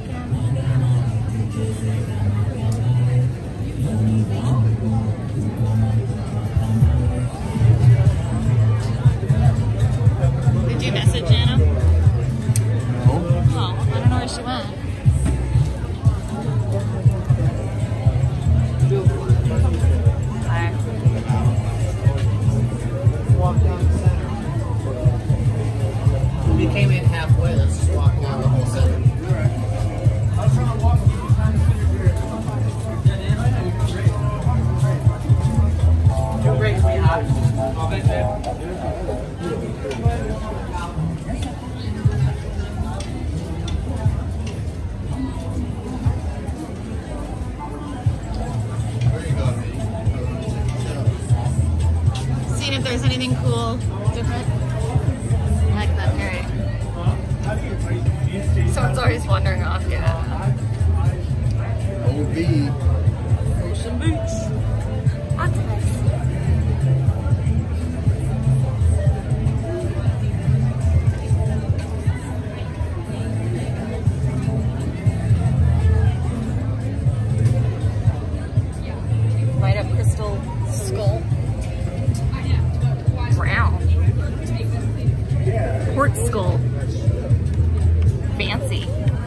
Did you message Nano? No. Oh, I don't know where she went. guys anything cool, different? I like that parrot. Someone's always wandering off, yeah. O B. Ocean Beach. Octopus. Light up crystal skull. Brown. Quartz skull. Fancy.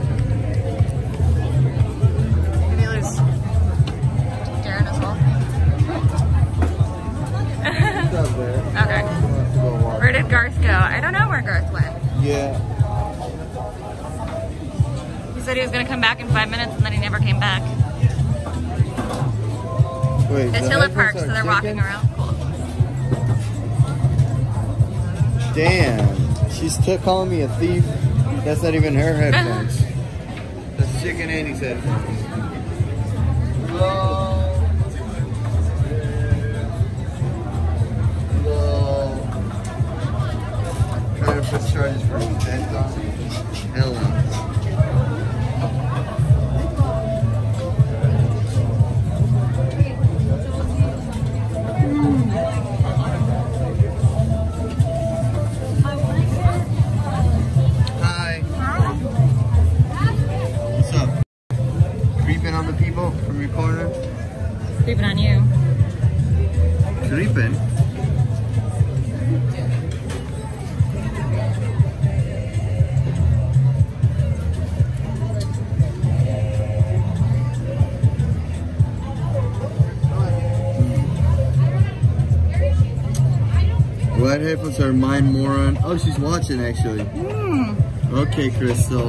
Maybe there's Darren as well. Okay. Where did Garth go? I don't know where Garth went. Yeah. He said he was going to come back in five minutes and then he never came back. Wait, It's the Hilla headphones Park, so are they're walking chicken? around. Cool. Damn. She's still calling me a thief. That's not even her headphones. That's Chicken Annie's headphones. Hello. Hello. Trying to push charges for dead on. Hell no. Hi. What's up? Creeping on the people from your corner? Creeping on you. Creeping? White headphones are mine, moron. Oh, she's watching actually. Hmm. Okay, Crystal.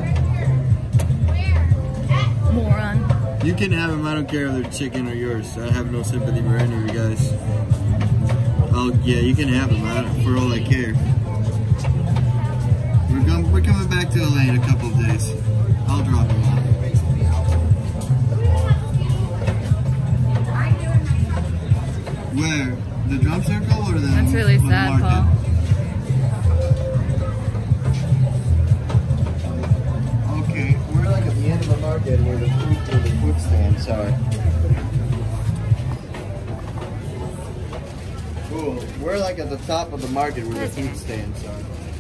Moron. You can have them. I don't care if they're chicken or yours. I have no sympathy for any of you guys. Oh, yeah, you can have them. I don't, for all I care. We're, com we're coming back to L A in a couple of days. I'll drop them off. Where? The drum circle or the That's really or the sad, market? Paul. Okay, we're like at the end of the market where the food, where the food stands are. Cool. We're like at the top of the market where the food stands are.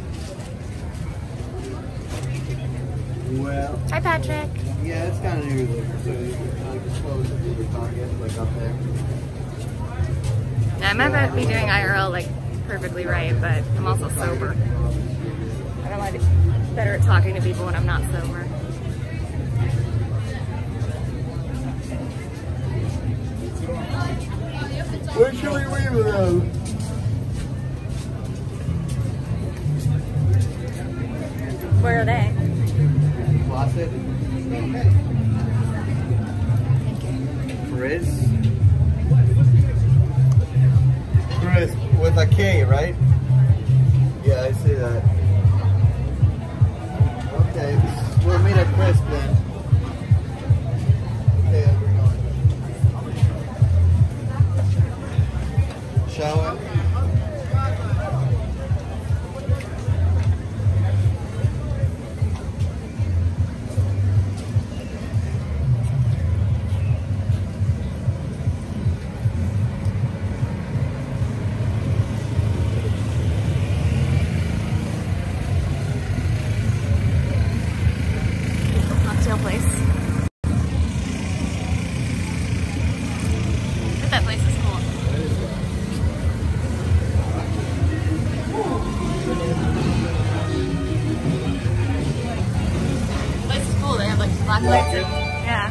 Well, Hi, Patrick. yeah, it's kind of near there. So you can like close to the target, like up there. Yeah, I might be doing I R L like perfectly right, but I'm also sober. I don't like it better at talking to people when I'm not sober. Where should we leave it though? Where are they? Faucet. Frizz. Frizz with a K, right? Yeah, I see that. Okay, we'll meet at Crisp then. Okay, we're going. Shower. Cocktail place. But that place is cool. The place is cool. They have like flashlights and yeah.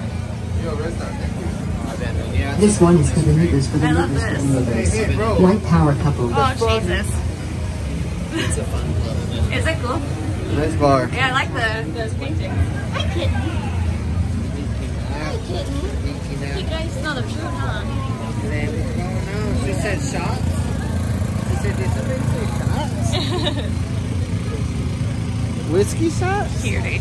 This one is for the neighbors, for the I love neighbors, for the this. neighbors. White power couple. Oh Jesus. It's a fun club. Is it cool? Nice bar. Yeah, I like the those paintings. Hi kitten. Hi kitten. You guys smell the fruit, huh? She said shots. She said, did somebody say shots? Whiskey shots? Cutie.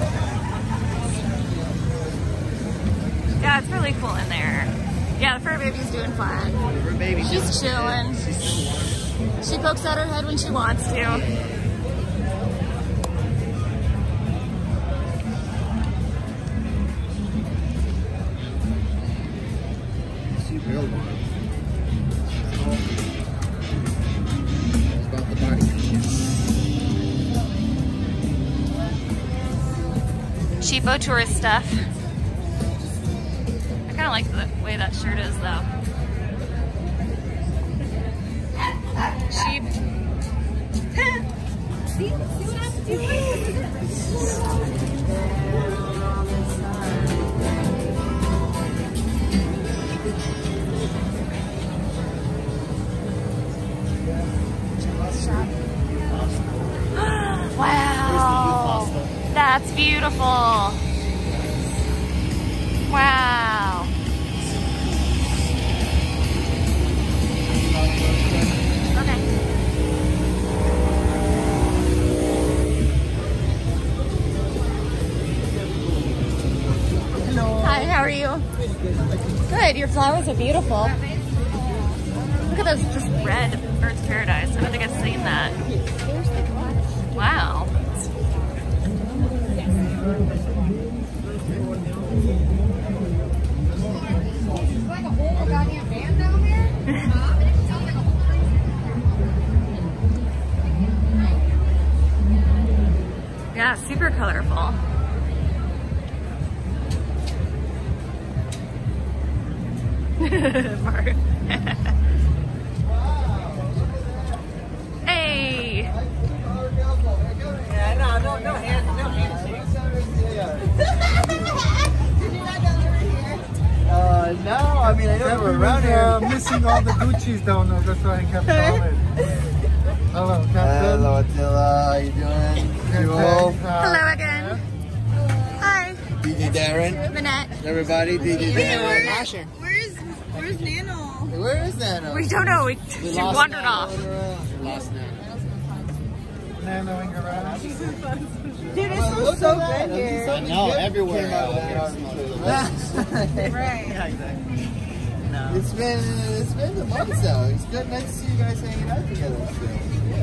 Yeah, it's really cool in there. Yeah, the fur baby's doing fine. Her baby She's chilling. She's She pokes out her head when she wants to. She real one. About the body. Cheapo tourist stuff. I kind of like the way that shirt is, though. Cheap. See? See what happens? Wow. That's beautiful. Wow. Okay. Hello. Hi, how are you? Good. Your flowers are beautiful. Look at those, just red Bird's Paradise. I don't think I've seen that. Wow. Like a whole goddamn band down there? Mom, and it sounds like a whole Yeah, super colorful. Mark. Hey! Yeah, no, no, no hand, no handshakes. Uh, no, I mean, I know Cappy we're around was, here. uh, missing all the Gucci's down there. That's why I kept calling. Hello, Captain. Hello, Attila. How you doing? Good, You all? thanks. Uh, Hello again. Hi. D J Darren. Minette. Everybody, D J Darren. Where's Where's Nano? Where is Nano? We don't know. We, We she lost wandered Nano. off. We lost Nano. Nano in garage. Dude, Well, it look smells so at that. good I mean, here. something know, good everywhere came out of out that here article. Right. Yeah, exactly. No. It's been it's been a month now. It's good, nice to see you guys hanging out together. Still.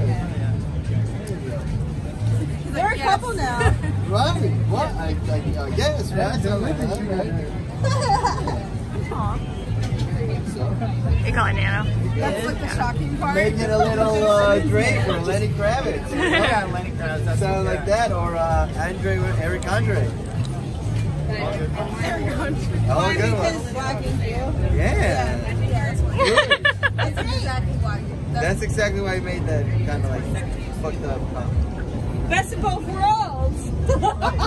They're a couple now. Right? What? I, I, I guess, right? So, right? So, You call it Nano. That's like the shocking part. making a little uh, Drake or Lenny Kravitz. Yeah, Lenny Kravitz. That's Sound like that, or uh, Andre with Eric Andre. Oh, good one. Because blocking you. Yeah. Yeah, that's what Good. That's exactly why. That's exactly why I made that kind of like fucked up comment. Best of both worlds. I'm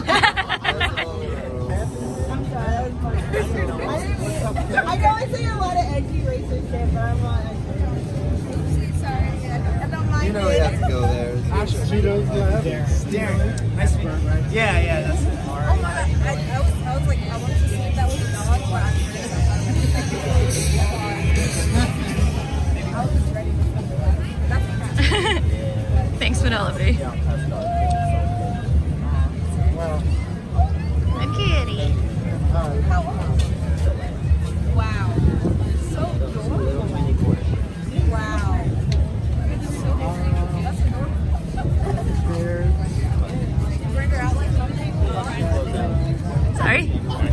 sorry, that was funny. I know I say a lot of edgy racist shit, but I'm not edgy. Sorry, I don't mind You know we it. have to go there. Cheetos, yeah. Darren. Nice to meet you. Yeah, yeah, that's it. Oh my god, I, I, was, I was like, I wanted to see if that was a dog, but I'm sure it's not. I was just ready to see that. That's crap. Thanks, Penelope. Well, The kitty. hi. Wow. So adorable. Wow. It's so adorable. That's adorable. Cheers. Bring her out like something. Sorry?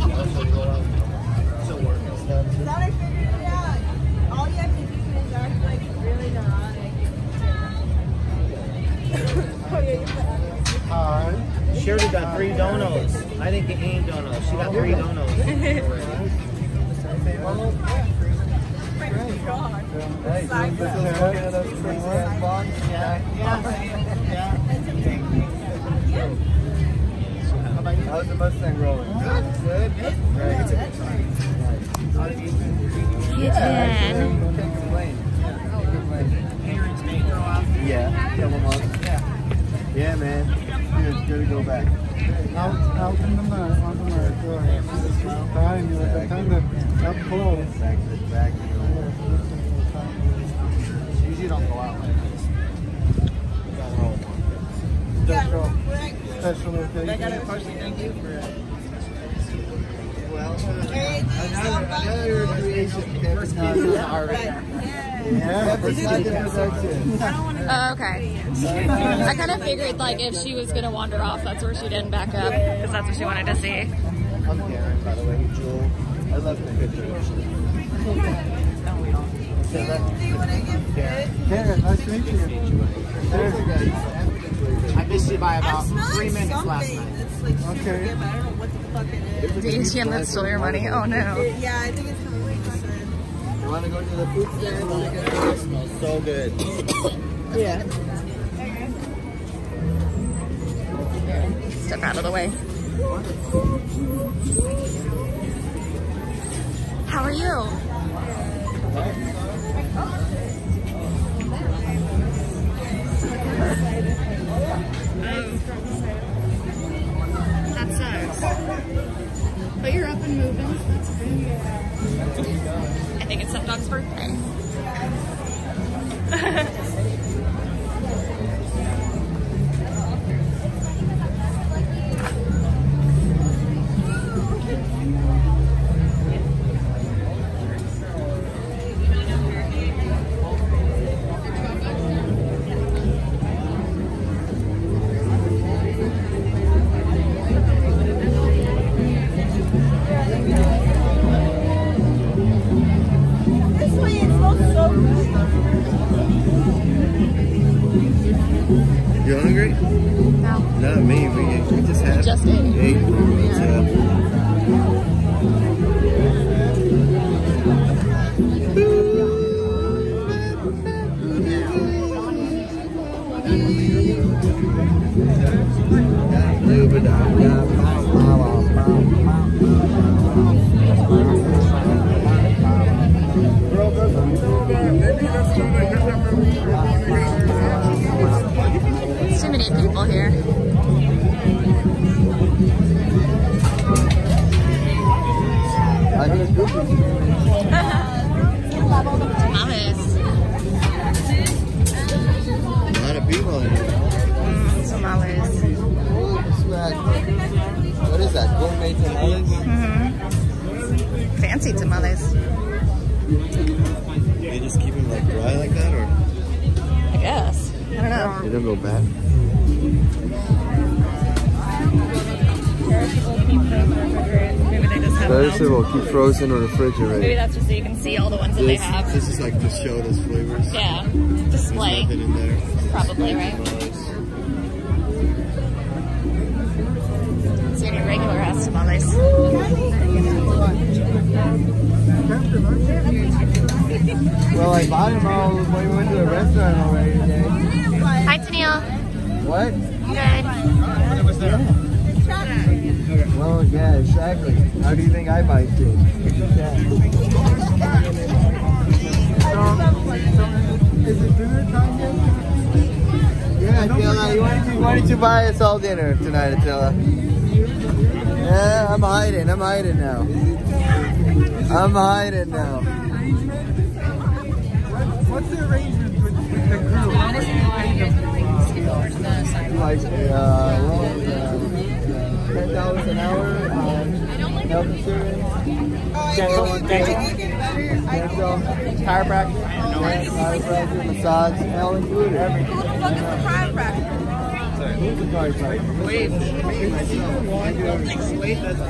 Thought I figured it out. All you have to do is act like really neurotic. Oh yeah, you're the Hi. Shirley got three donos. I think it ain't donos. She got three donos. God. Hey, Side this is note. one of those things that box. Yeah. How's the Mustang rolling? Good. Good. Right. It's a good sign. Kitten. Can't complain. Can't complain. Yeah. Couple months. Yeah. Yeah, man. Good. Good to go back. Out, out in the mud, on the mud. Go ahead. Fine, you were kind of up close. Back to back. Usually don't go out like this. Don't roll one. Special, special occasion. I got to partially thank you for it. Well, Hey, thanks so another, much. another creation. First time. Already. Yeah. Yeah, It's not the production. Oh, okay. I kind of figured like if she was gonna wander off, that's where she didn't back up, because that's what she wanted to see. I'm Darren, by the way, Jewel. I love the picture. Darren, nice to meet you. There's you guys. I missed you by about I'm smelling three minutes last something night. that's like Okay. okay. But I don't know what the fuck it is. The A T M that stole your money. Oh no. It- yeah, I think it's from the You want to go to the food stand? Look at it. It smells so good. Yeah. Step out of the way. How are you? That sucks. But you're up and moving. That's good. I think it's that dog's birthday. This way it smells so good. You hungry? No. Not me. We, we just had. Just ate. Ate. Yeah. Too many people here. I think it's good. Tamales. A lot of people in here. Mm, tamales. It's like, what is that? Gourmet tamales? Mm-hmm. Fancy tamales. They just keep them like dry like that, or I guess. I don't know. they don't go bad? Maybe they just have Better say them. we'll keep frozen or Maybe refrigerated. that's just so you can see all the ones that they This, have. this is like to show those flavors. Yeah. There's Display. nothing in there. Probably, right? See any regular ass tamales. Well, I bought them all when we went to the restaurant already today. Hi, Tennille. What? Good. Well, yeah, exactly. How do you think I buy things? Is it dinner time yet? Yeah, Attila, you wanted to, you wanted to buy us all dinner tonight, Attila. Yeah, I'm hiding. I'm hiding now. I'm hiding now. What's the arrangement with, with the crew? How much do you pay them? Like, uh, well, uh, ten dollars an hour, um, health insurance, dental, dental, dental, chiropractor, chiropractor, massage, all included. Everything. Who the fuck is the chiropractor? Who's the chiropractor? Wait, wait, that's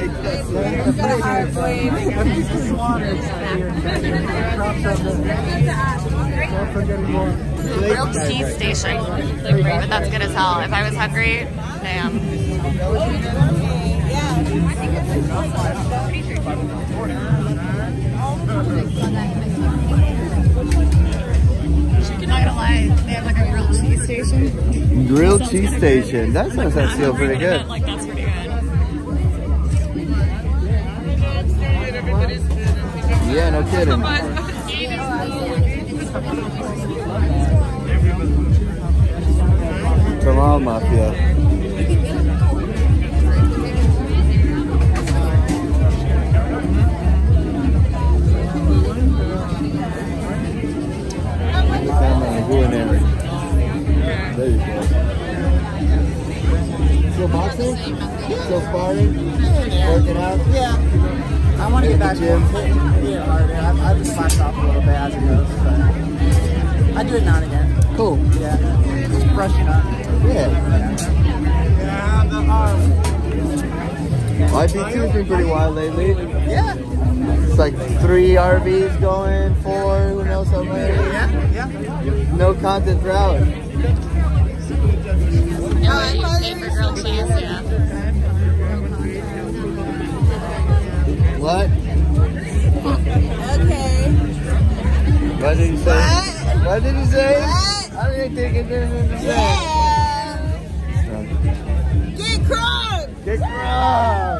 At least there's water. Drops of it. Don't forget more. Grilled cheese station. Like, but that's good as hell. If I was hungry, damn. Not gonna lie, they have like a grilled cheese station. Grilled cheese station. That sounds like feel pretty good. Like that's pretty good. Yeah, no kidding. Tamal Mafia. Go in there. There you go. Still boxing? Still sparring? Working out? Yeah. I want to get in the gym? Yeah, harder. I've, I've just slacked off a little bit as it goes, but I do it now and again. Cool. Yeah, just brushing up. Yeah. Yeah, the arm. I B two's been pretty wild lately. Yeah. It's like three R Vs going, four, who knows how many. Yeah, yeah. No content for hours. Favorite grilled cheese, yeah. What? Okay. What did you say? What? What did you say? What? I didn't think it didn't say. Yeah. Get crunk. Get crunk.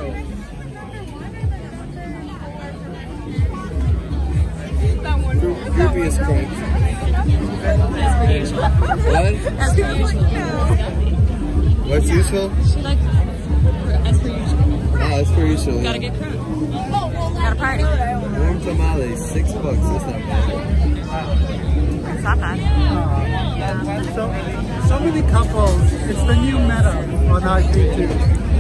Groupie is crunk. What? As per usual. What's useful? She likes as per usual. Oh, that's per usual. Gotta get crunk. Gotta party. Warm tamales, six bucks. That's not bad. It's not bad. So, so many couples. It's the new meta on I P two.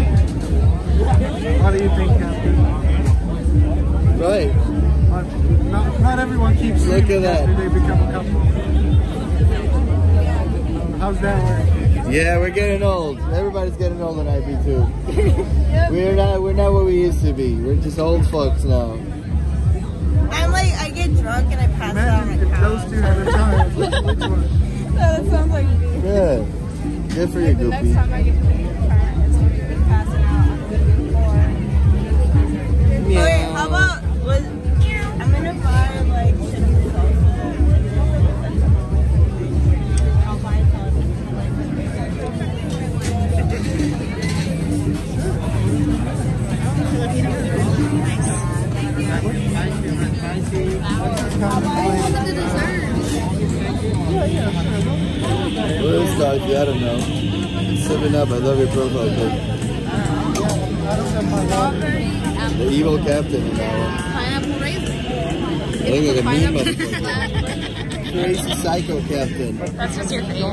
What do you think, Cappy? Right. Not, not everyone keeps Look sleeping at that. after they become a couple. How's that work? Yeah, we're getting old. Everybody's getting old on I P two. We're not. We're not what we used to be. We're just old folks now. I'm like, I get drunk and I pass out on Man, the if couch. those two had a child, which, which one? That sounds like me. Good. Good for you, The next Goopy. time I get to meet your parent, it's going to be passing out on the floor. Okay, how about, was, I'm gonna buy like cinnamon salsa. I'll buy salsa. What is Garth? I don't know. Seven up. I love your profile pic. The evil captain in that Pineapple raisin. one. Look like a mean motherfucker. Crazy psycho captain. That's just your face.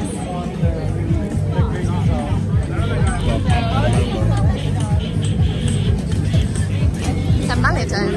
Tamale time.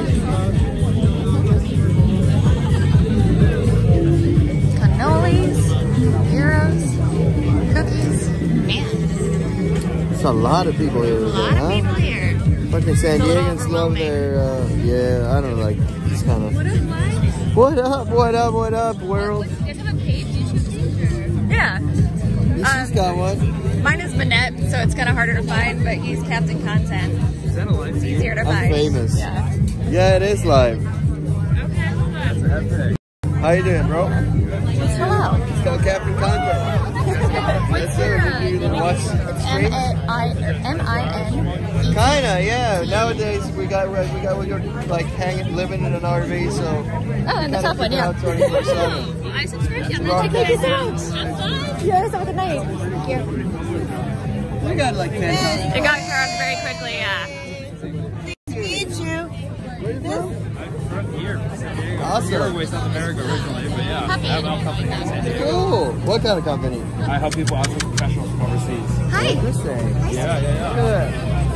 Cannolis, gyros, cookies. Man, It's a lot of people here a today, lot huh? of people here. Fucking San It's a little Diegans love their, uh, yeah, I don't like this kind of. What is mine? What up, what up, what up, world? You guys have a page, YouTube page? Yeah. She's got one. Mine is Minette, so it's kind of harder to find, but he's Captain Content. Is that a live It's easier to I'm find. famous. Yeah. Yeah, it is live. That's epic. How you doing, bro? Hello. It's called Captain Content. Yes, sir. You gonna watch the M stream? A I M I N. Kinda, yeah. Nowadays we got we got we're like hanging, living in an R V, so. Oh, and the top one, yeah. twenty-four seven. I subscribe to you. I'm Rock going to take you that. guys out. Have fun. Yes, have a good night. Thank you. We got like ten. It got turned very quickly, yeah. Meet you. Where you from? I'm here from San Diego. Awesome. Uruguay, South America originally, but yeah, I have my own company in San Diego. Cool. What kind of company? I help people out to professionals from overseas. Hi. Interesting. Yeah, yeah, yeah. Good.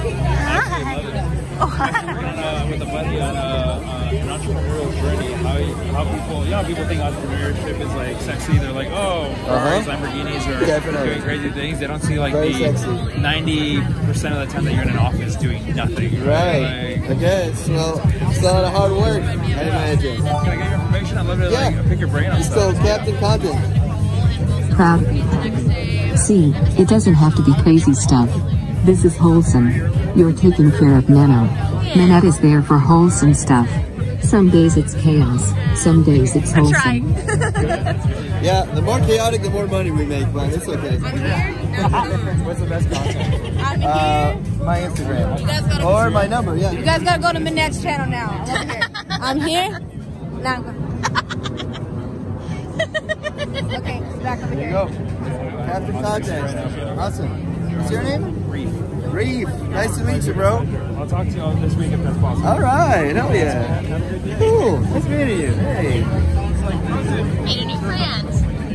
Oh, On, uh, with a buddy on uh, uh, an entrepreneurial journey, how, you- how people, you know, people think entrepreneurship is like sexy. They're like, oh, Ferraris, Uh-huh. Lamborghinis, or Definitely. doing crazy things. They don't see like Very the sexy. ninety percent of the time that you're in an office doing nothing. Right. Like, Okay. It's well, it's a lot of hard work. I imagine. can I get your information? I'd love to like, Yeah. pick your brain on It's stuff. called Captain Content. Proud. See, it doesn't have to be crazy stuff. This is wholesome. You're taking care of Nano. Minette is there for wholesome stuff. Some days it's chaos, some days it's I'm wholesome. trying. Yeah, the more chaotic, the more money we make, but it's okay. What's the best content? Uh, my Instagram. You guys gotta, Or my number, yeah. you guys gotta go to Minette's channel now. I'm here. I'm here. Now I'm going. Okay, back over There you here. go. Captain Content. Awesome. What's your name? Reef. Reef. Nice to meet you, bro. I'll talk to you all this week if that's possible. All right. Hell yeah. Cool. Nice meeting you. Hey. Made a new friend.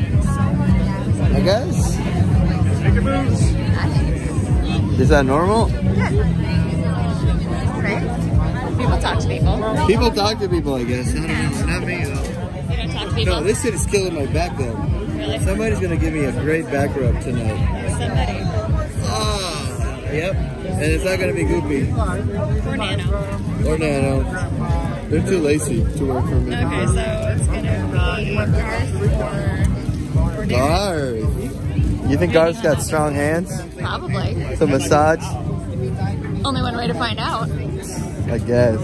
I guess. Take a booze. Is that normal? Right? People talk to people. People talk to people, I guess. I don't know. Not me, though. You don't talk to people? No, this shit is killing my back, though. Really? Somebody's gonna give me a great back rub tonight. Somebody. Oh, yep. And it's not gonna be goopy. Or Nano. Or Nano. They're too lazy to work for me. Okay, so it's gonna be Garth or, or Darren. Garth. You think Garth's got strong hands? Probably. To massage? Only one way to find out. I guess.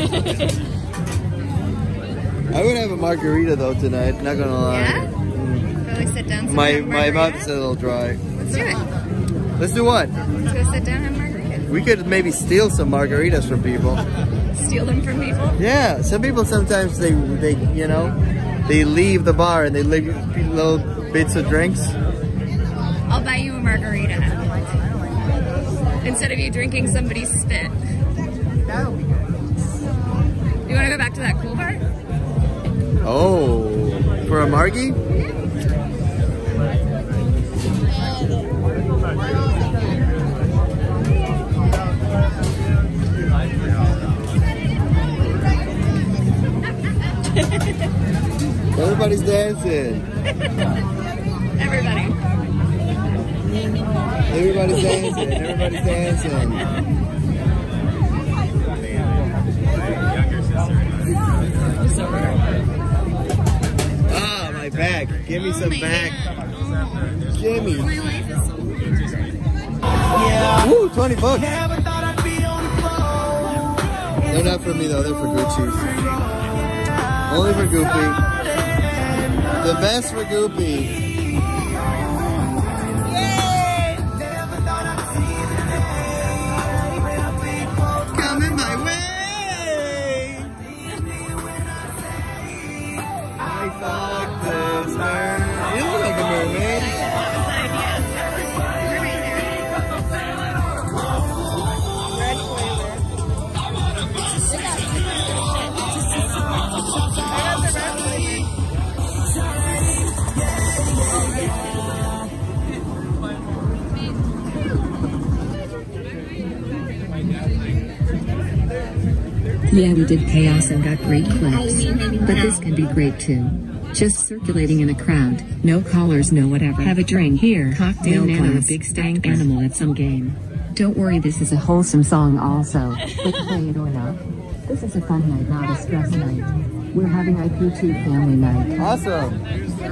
I would have a margarita though tonight, not gonna lie. Yeah? Mm. Really sit down. My my mouth is a little dry. Let's do it. Let's do what? Let's go sit down and have margarita. We could maybe steal some margaritas from people. Steal them from people? Yeah, some people sometimes they they you know they leave the bar and they leave little bits of drinks. I'll buy you a margarita instead of you drinking somebody's spit. You want to go back to that cool bar? Oh, for a margie? Everybody's dancing. Everybody. Everybody's dancing. Everybody's dancing. Ah, my back. Give me some back. Give me. Woo, twenty bucks. They're not for me though, they're for Gucci's. Only for Goopy. The best for Goopy. Coming my way. I fucked this mermaid. You look like a mermaid. Yeah, we did chaos and got great clips. But this can be great too. Just circulating in a crowd. No callers, no whatever. Have a drink here. Cocktail Nano, a big stank animal at some game. Don't worry, this is a wholesome song also. But play it or not. This is a fun night, not a stress night. We're having I P two family night. Awesome.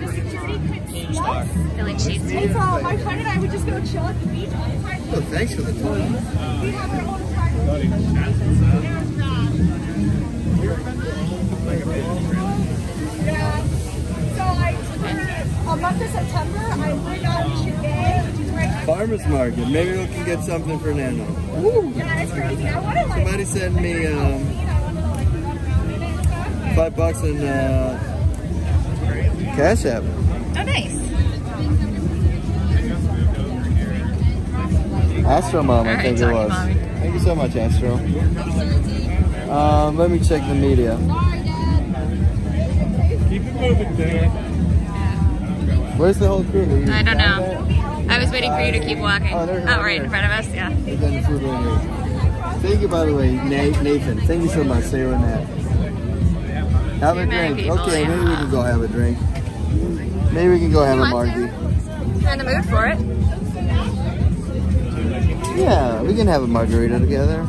Feeling cheesy. It's all, my friend and I would just go chill at the beach. Oh, thanks for the toy. We have our own private. Yeah. So like a month of September, I went on Tuesday, which is right. Farmer's market. Maybe we can get something for Nano. Woo. Yeah, it's crazy. I want to like. Somebody send me um, five bucks in uh, Cash App. Oh, nice. Astro Mom, I All think right, it was. Mommy. Thank you so much, Astro. Um, let me check the media. Keep it moving, Dan. Where's the whole crew? You I don't found know. that? I was waiting for you to keep walking. Oh, Oh, they're right right here. in front of us, yeah. There's any food right here. Thank you, by the way, Na- Nathan. Thank you so much, Sarah and Nat. Have a Too many drink. people, Okay, yeah. maybe we can go have a drink. Maybe we can go have You a want margie. to? You're in the mood for it. Yeah, we can have a margarita together.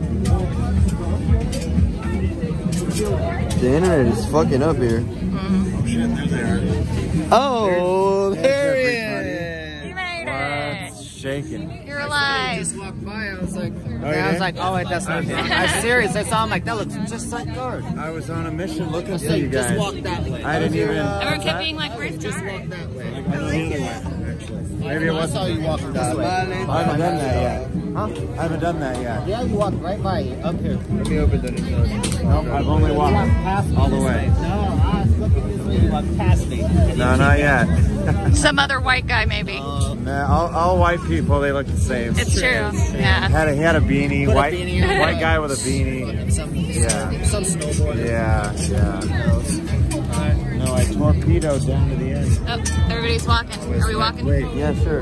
The internet is fucking up here. Oh shit, they're there. Oh, there he is. You made it. Shaking. You're alive. Just walked by, I was like, Oh, I yeah? was like, oh wait, that's not him. I was serious. I saw him like, that looks just like Garth. I was on a mission looking I for said, you just guys. walk that way. I didn't even. Everyone kept being like, where's Just Darren? walk that way. I went the other way, actually. Maybe it I saw wasn't. you walking this way. I haven't done that yet. Huh? I haven't done that yet. Yeah, you walked right by you, up here. Let me open the door. Nope, I've only walked past all the way. No, I was looking this way, you walked past me. No, not yet. Some other white guy, maybe. Nah, all, all white people, they look the same. It's true. Yeah. Had a, he had a beanie, Put a white beanie on. white guy with a beanie. Fucking some, Yeah. some snowboarder. Yeah, yeah. No, I torpedoed down to the end. Oh, everybody's walking. Are we walking? Wait, Yeah, sure.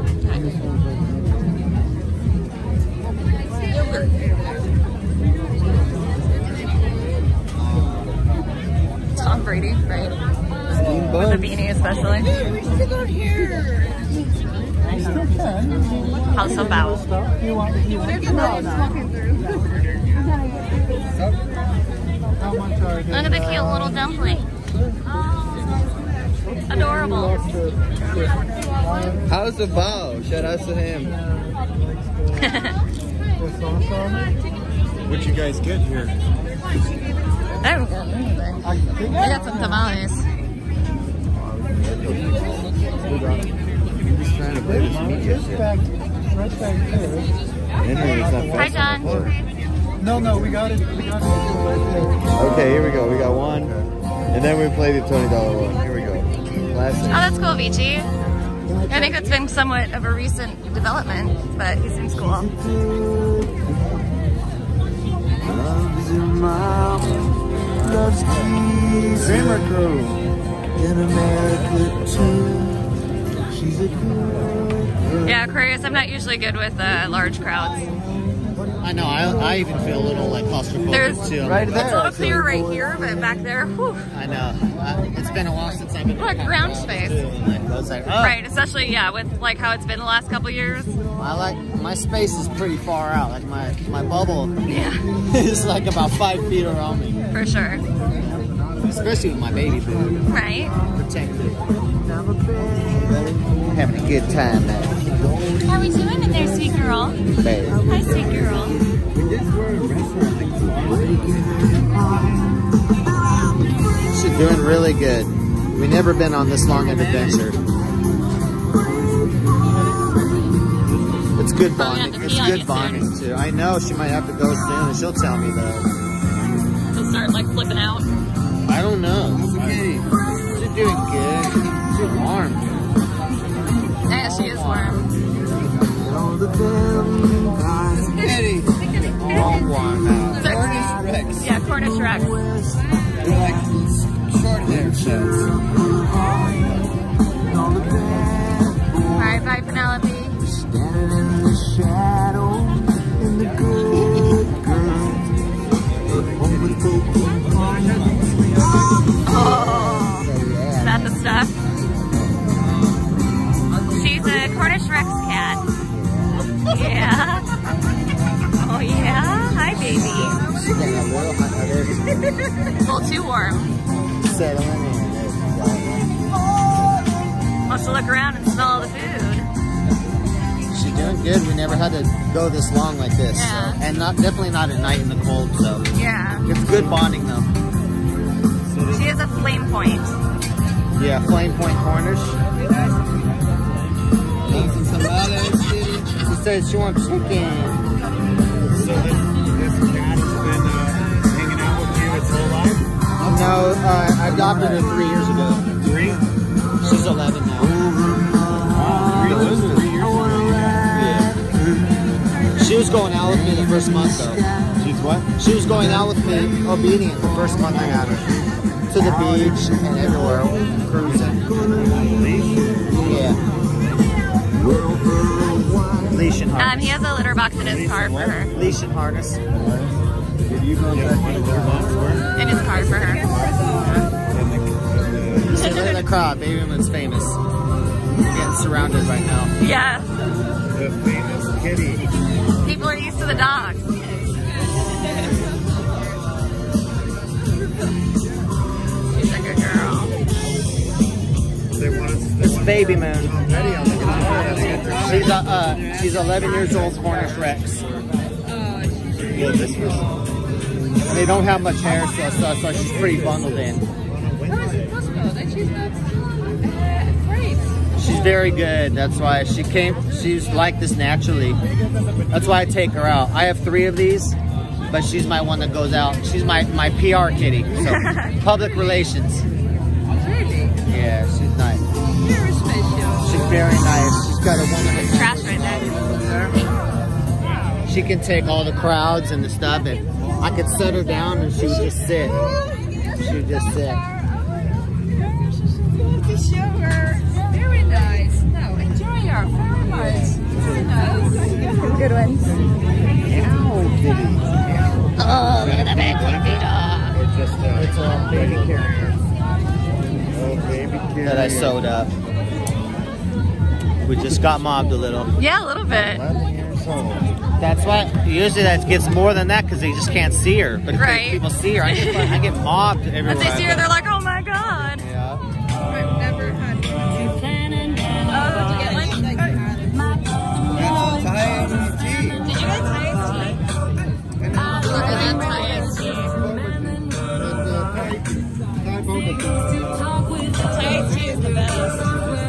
Brady, right? Steam With buns. the beanie especially. We should go here. I still can. House of Bow. Stuff. You want, you want to know now. How much are they? Look at the cute little dumpling. Oh, adorable. How's the bow? Shout out to him. What'd you guys get here? I haven't got anything. I got some tamales. He's trying to play this meat yesterday. Hi, John. No, no, we got it. We got it right there. Okay, here we go. We got one. And then we play the twenty dollar one. Here we go. Classic. Oh, that's cool, Vici. I think it's been somewhat of a recent development, but he seems cool. Dreamer Crew. In America too. She's a good. Yeah, Aquarius, I'm not usually good with uh, large crowds. I know, I, I even feel a little like claustrophobic There's, too. Right It's there. a little clear right here, but back there, whew. I know. I, it's been a while since I've been What, ground space. Too, and like, I was like, oh. Right, especially, yeah, with like how it's been the last couple years. I like, my space is pretty far out. Like my, my bubble Yeah, is like about five feet around me. for sure. Especially with my baby boo. Right? Protected. Having a good time now. How are we doing in there, sweet girl? Baby. Hi, sweet girl. She's doing really good. We've never been on this long an adventure. It's good bonding. It's good bonding too. I know she might have to go soon, and she'll tell me though. She'll start like flipping out. I don't know. She's doing good. She's warm. Yeah, she is warm. Kitty. Warm, warm now. Cornish Rex. Yeah, Cornish Rex. They're like short hair shows. Alright, bye Penelope. Oh, is that the stuff? She's a Cornish Rex cat. Yeah. Oh yeah? Hi baby. A little too warm. Wants to look around and smell all the food. She's doing good. We never had to go this long like this. Yeah. So. And not definitely not at night in the cold, so. Yeah. It's good bonding though. She is a flame point. Yeah, flame point Cornish. She says she wants chicken. So this, this cat has been uh, hanging out with you its whole life? No, uh, I adopted her three years ago. Three? She's eleven now. Wow, three years ago. Yeah. She was going out with me the first month though. She's what? She was going out with me, obedient, the first month I got her. To the beach and everywhere, cruising. Yeah. Leash and harness. Um, he has a litter box in his car for her. Leash and harness. Did you go yeah, In his car for her. Say look at the crowd, Baby Moon's famous. Getting surrounded right now. Yeah. The famous kitty. People are used to the dogs. She's a good girl. They want us, they It's want Baby Moon. Betty on the guitar. She's a, uh, she's eleven years old Cornish Rex. Yeah, this was, they don't have much hair, so, so, so she's pretty bundled in. She's very good. That's why she came. She's like this naturally. That's why I take her out. I have three of these, but she's my one that goes out. She's my my P R kitty. So public relations. Yeah, she's nice. Very special. She's very nice. She's got a wonderful Trash right there. She can take all the crowds and the stuff, and I could set her down and she would just sit. She would just sit. To show her. Very nice. No, enjoy her very much. Very nice. Good ones. Ow, kitty. Oh, look at that big fluffy dog. Or just uh, It's a baby carrier oh, baby carrier. that I sewed up. We just got mobbed a little. Yeah, a little bit. eleven years old. That's why usually that gets more than that because they just can't see her. But if Right. people see her, I get I get mobbed everywhere. If they I see go. her, they're like, oh my god. Yeah. I've never had Oh, did you get one? That's Thai tea. Did you get Thai tea? Look at that Thai tea. Thai boba tea. Thai tea is the best.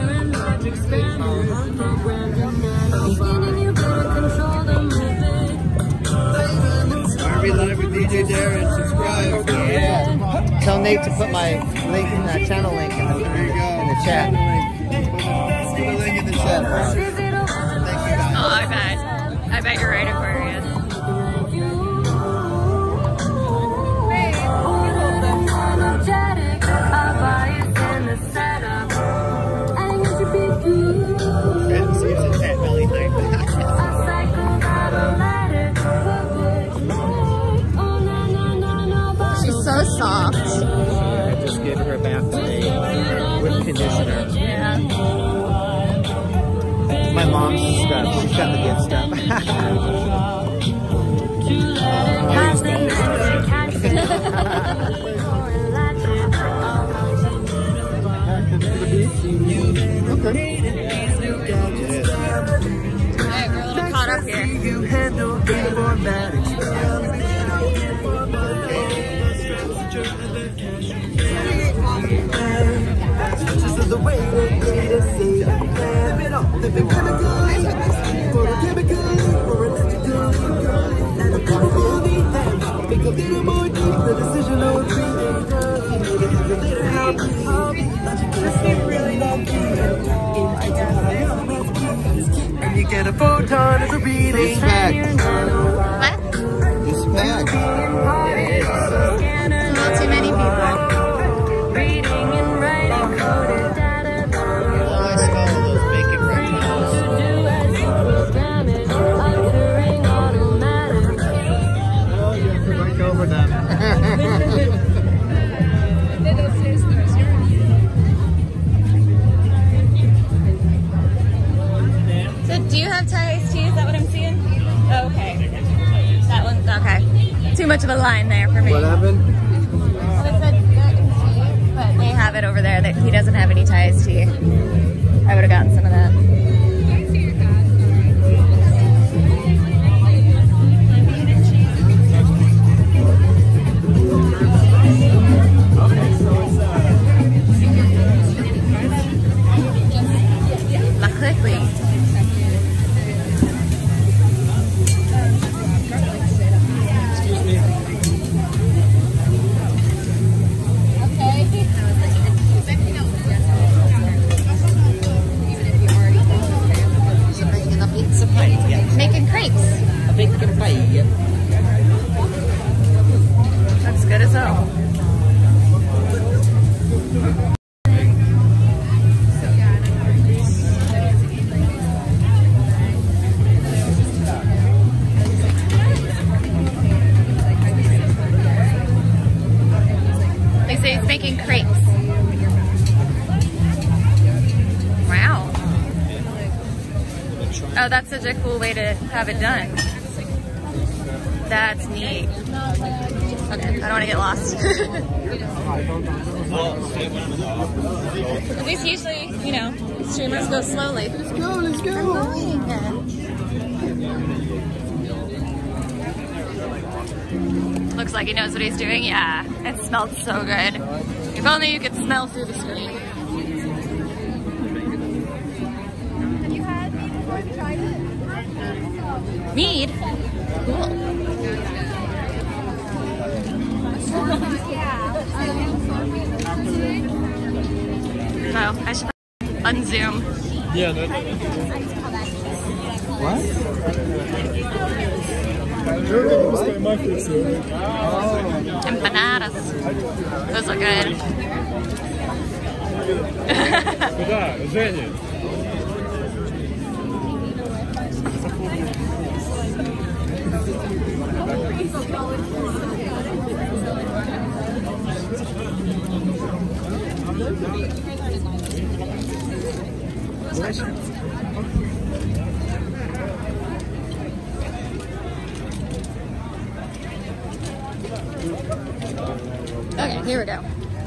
R V Live with D J Darren. Subscribe. Yeah. Tell Nate to put my link in that channel link in the, There you go. in the chat. Put the link in the chat. Thank you guys. Oh, I bet. I bet you're right, Aquarius. She's so soft. I just gave her a bath today with conditioner. Yeah. My mom's stuff. She's got the good stuff. Alright, we're a little caught up here. You get a photon as a reading. This pack. What? This pack. Not too many people. I smell those bacon rectangles. Oh, you have to break over them. So, do you have Thai iced tea? Is that what I'm seeing? Oh, okay. That one, okay. Too much of a line there for me. What happened? Well, it said that in tea, but they have it over there that he doesn't have any Thai iced tea. I would have gotten some of that. Luckily. Making crepes. A bacon pie. That's good as hell. They say it's making crepes. Wow. Oh, that's such a cool way to have it done. That's neat. Okay, I don't want to get lost. At least usually, you know, streamers go slowly. Let's go, let's go. Looks like he knows what he's doing. Yeah, it smelled so good. If only you could smell through the screen. Have you had mead before? Have you tried it? Mead? Cool. Oh, I should unzoom. Yeah, that, What? Empanadas. Those look good. Куда? Женя? Okay, here we go.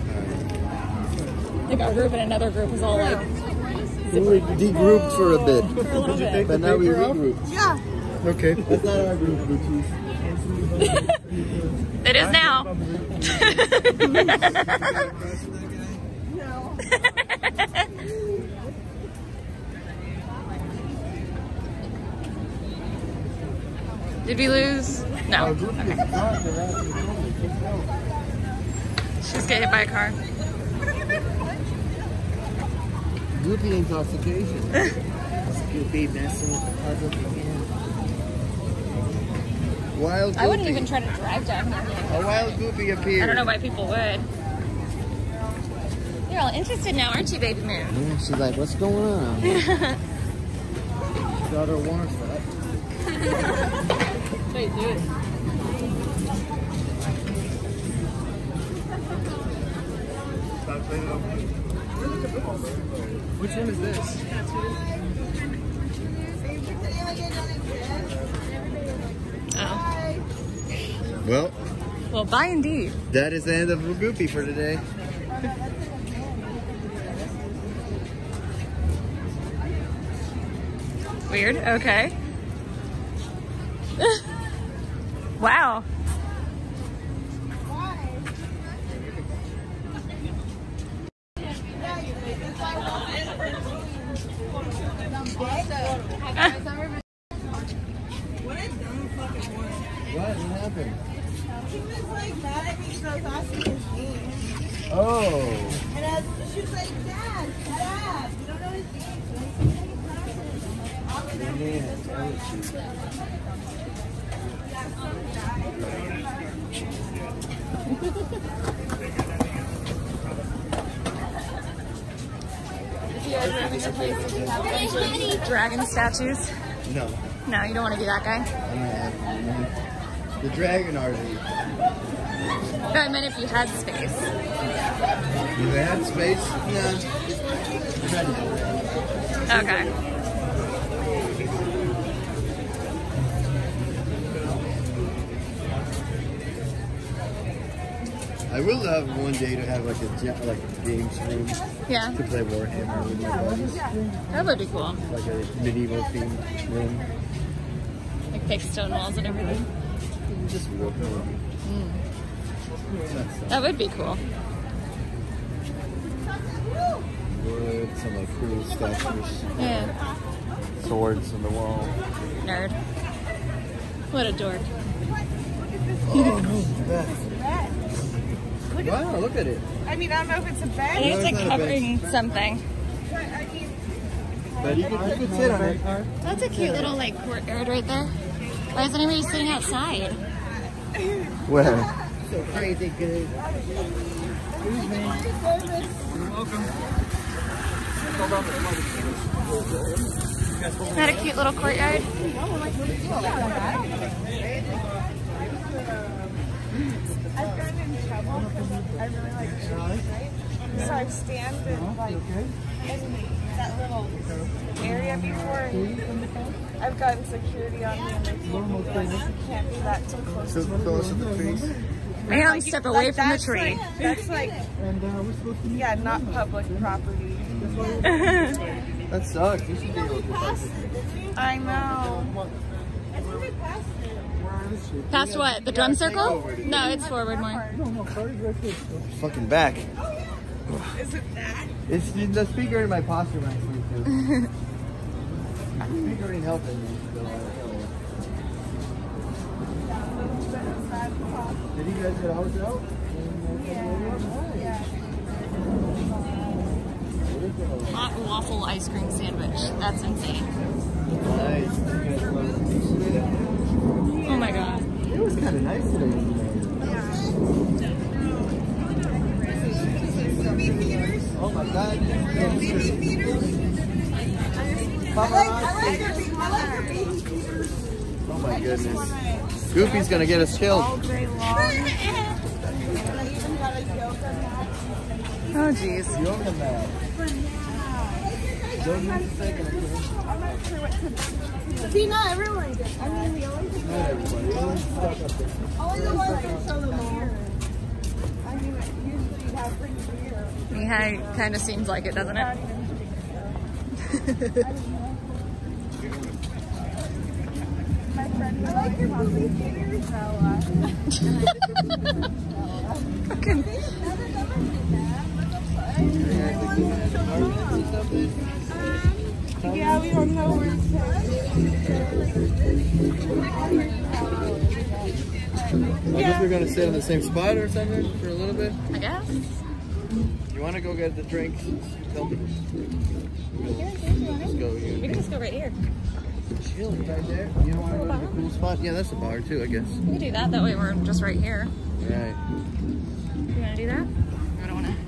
I think our group and another group is all like. We were degrouped for a bit, For a little bit. but now we regrouped. Yeah. Okay. That's not our group, Gucci. It is now. No. Did we lose? No. Okay. She's getting hit by a car. Goopy intoxication. Goopy messing with the puzzle again. Wild Goopy. I wouldn't even try to drive down here. A wild Goopy appeared. I don't know why people would. You're all interested now, aren't you, baby man? Yeah, she's like, what's going on? Got her warmth up. Wait, dude. Which one is this? Oh. Well, Well, bye indeed. that is the end of Goopy for today. Weird. Okay. Wow. What? What happened? She was like mad at me because I was asking his name. Oh. And I was, she was like, Dad, Dad, you don't know his name. So I said, "Hey, Dad." Dragon statues? No. No, you don't want to be that guy? The Dragon R V. No, I meant if you had space. If I had space? No. Okay. I would love one day to have like a ge- like a games room Yeah. to play Warhammer with my buddies. That would be cool. Like a medieval themed room. Like fake stone walls and everything. Just wood. Mm. That would be cool. Wood, some like cool statues. Yeah. Swords on the wall. Nerd. What a dork. Oh no, wow, look at it. I mean, I don't know if it's a I bed. think it's like it's not a covering something. But I mean, But you can, you can sit on it. That's a cute little like courtyard right there. Why isn't anybody sitting outside? Where? So crazy good. Isn't that a cute little courtyard? I've gotten in trouble because I really like trees, right? So I've stand in like in that little area before, and I've gotten security on me, and they told me like, you can't be that too close So to the close to the trees. Ma'am, Like, step like, away from the that's tree. Like, that's like, yeah, not public property. That sucks. You should be able to pass it. I know. Past what? The drum circle? No, it's forward more. Fucking back. Is it that? It's the speaker in my posture when I sleep too. The speaker ain't helping me. Did you guys get a hotel? Hot waffle ice cream sandwich. That's insane. Nice. Oh my god. It was kind of nice today. Oh my god. Oh my goodness. Goofy's gonna get us killed. All day long. And I even got a yoga Oh, jeez. You're on the map. Don't use a second. I'm not sure what to do. See, not everyone did. I mean, we always did. Not everybody. Everyone's stuck up there. Only the ones that show them all. I mean, usually you have pretty beer. Mihai kind of seems like it, doesn't it? My friend, I like your movie theaters. Okay. Yeah, we don't know where it's I guess we're gonna sit in the same spot or something for a little bit. I guess. You wanna go get the drinks? Tell me. Just go. You We can just go right here. chill right there. You don't wanna go to the cool spot? Yeah, that's a bar too, I guess. We can do that. That way we're just right here. Right. You wanna do that? I don't wanna.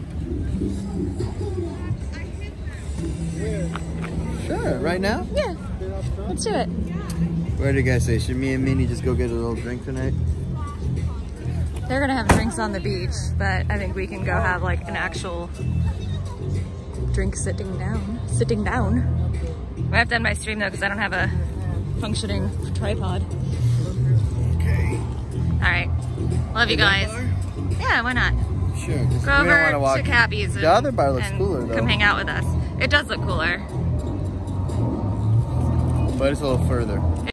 Sure. Right now? Yeah. Let's do it. Where do you guys say? Should me and Minnie just go get a little drink tonight? They're gonna have drinks on the beach, but I think we can go have like an actual drink sitting down. Sitting down. I have to end my stream though because I don't have a functioning tripod. Okay. All right. Love you guys. Yeah, why not? Sure. Just, Go we don't wanna over walk. to Cappy's and, The other bar looks and cooler though. come hang out with us. It does look cooler. But it's a little further.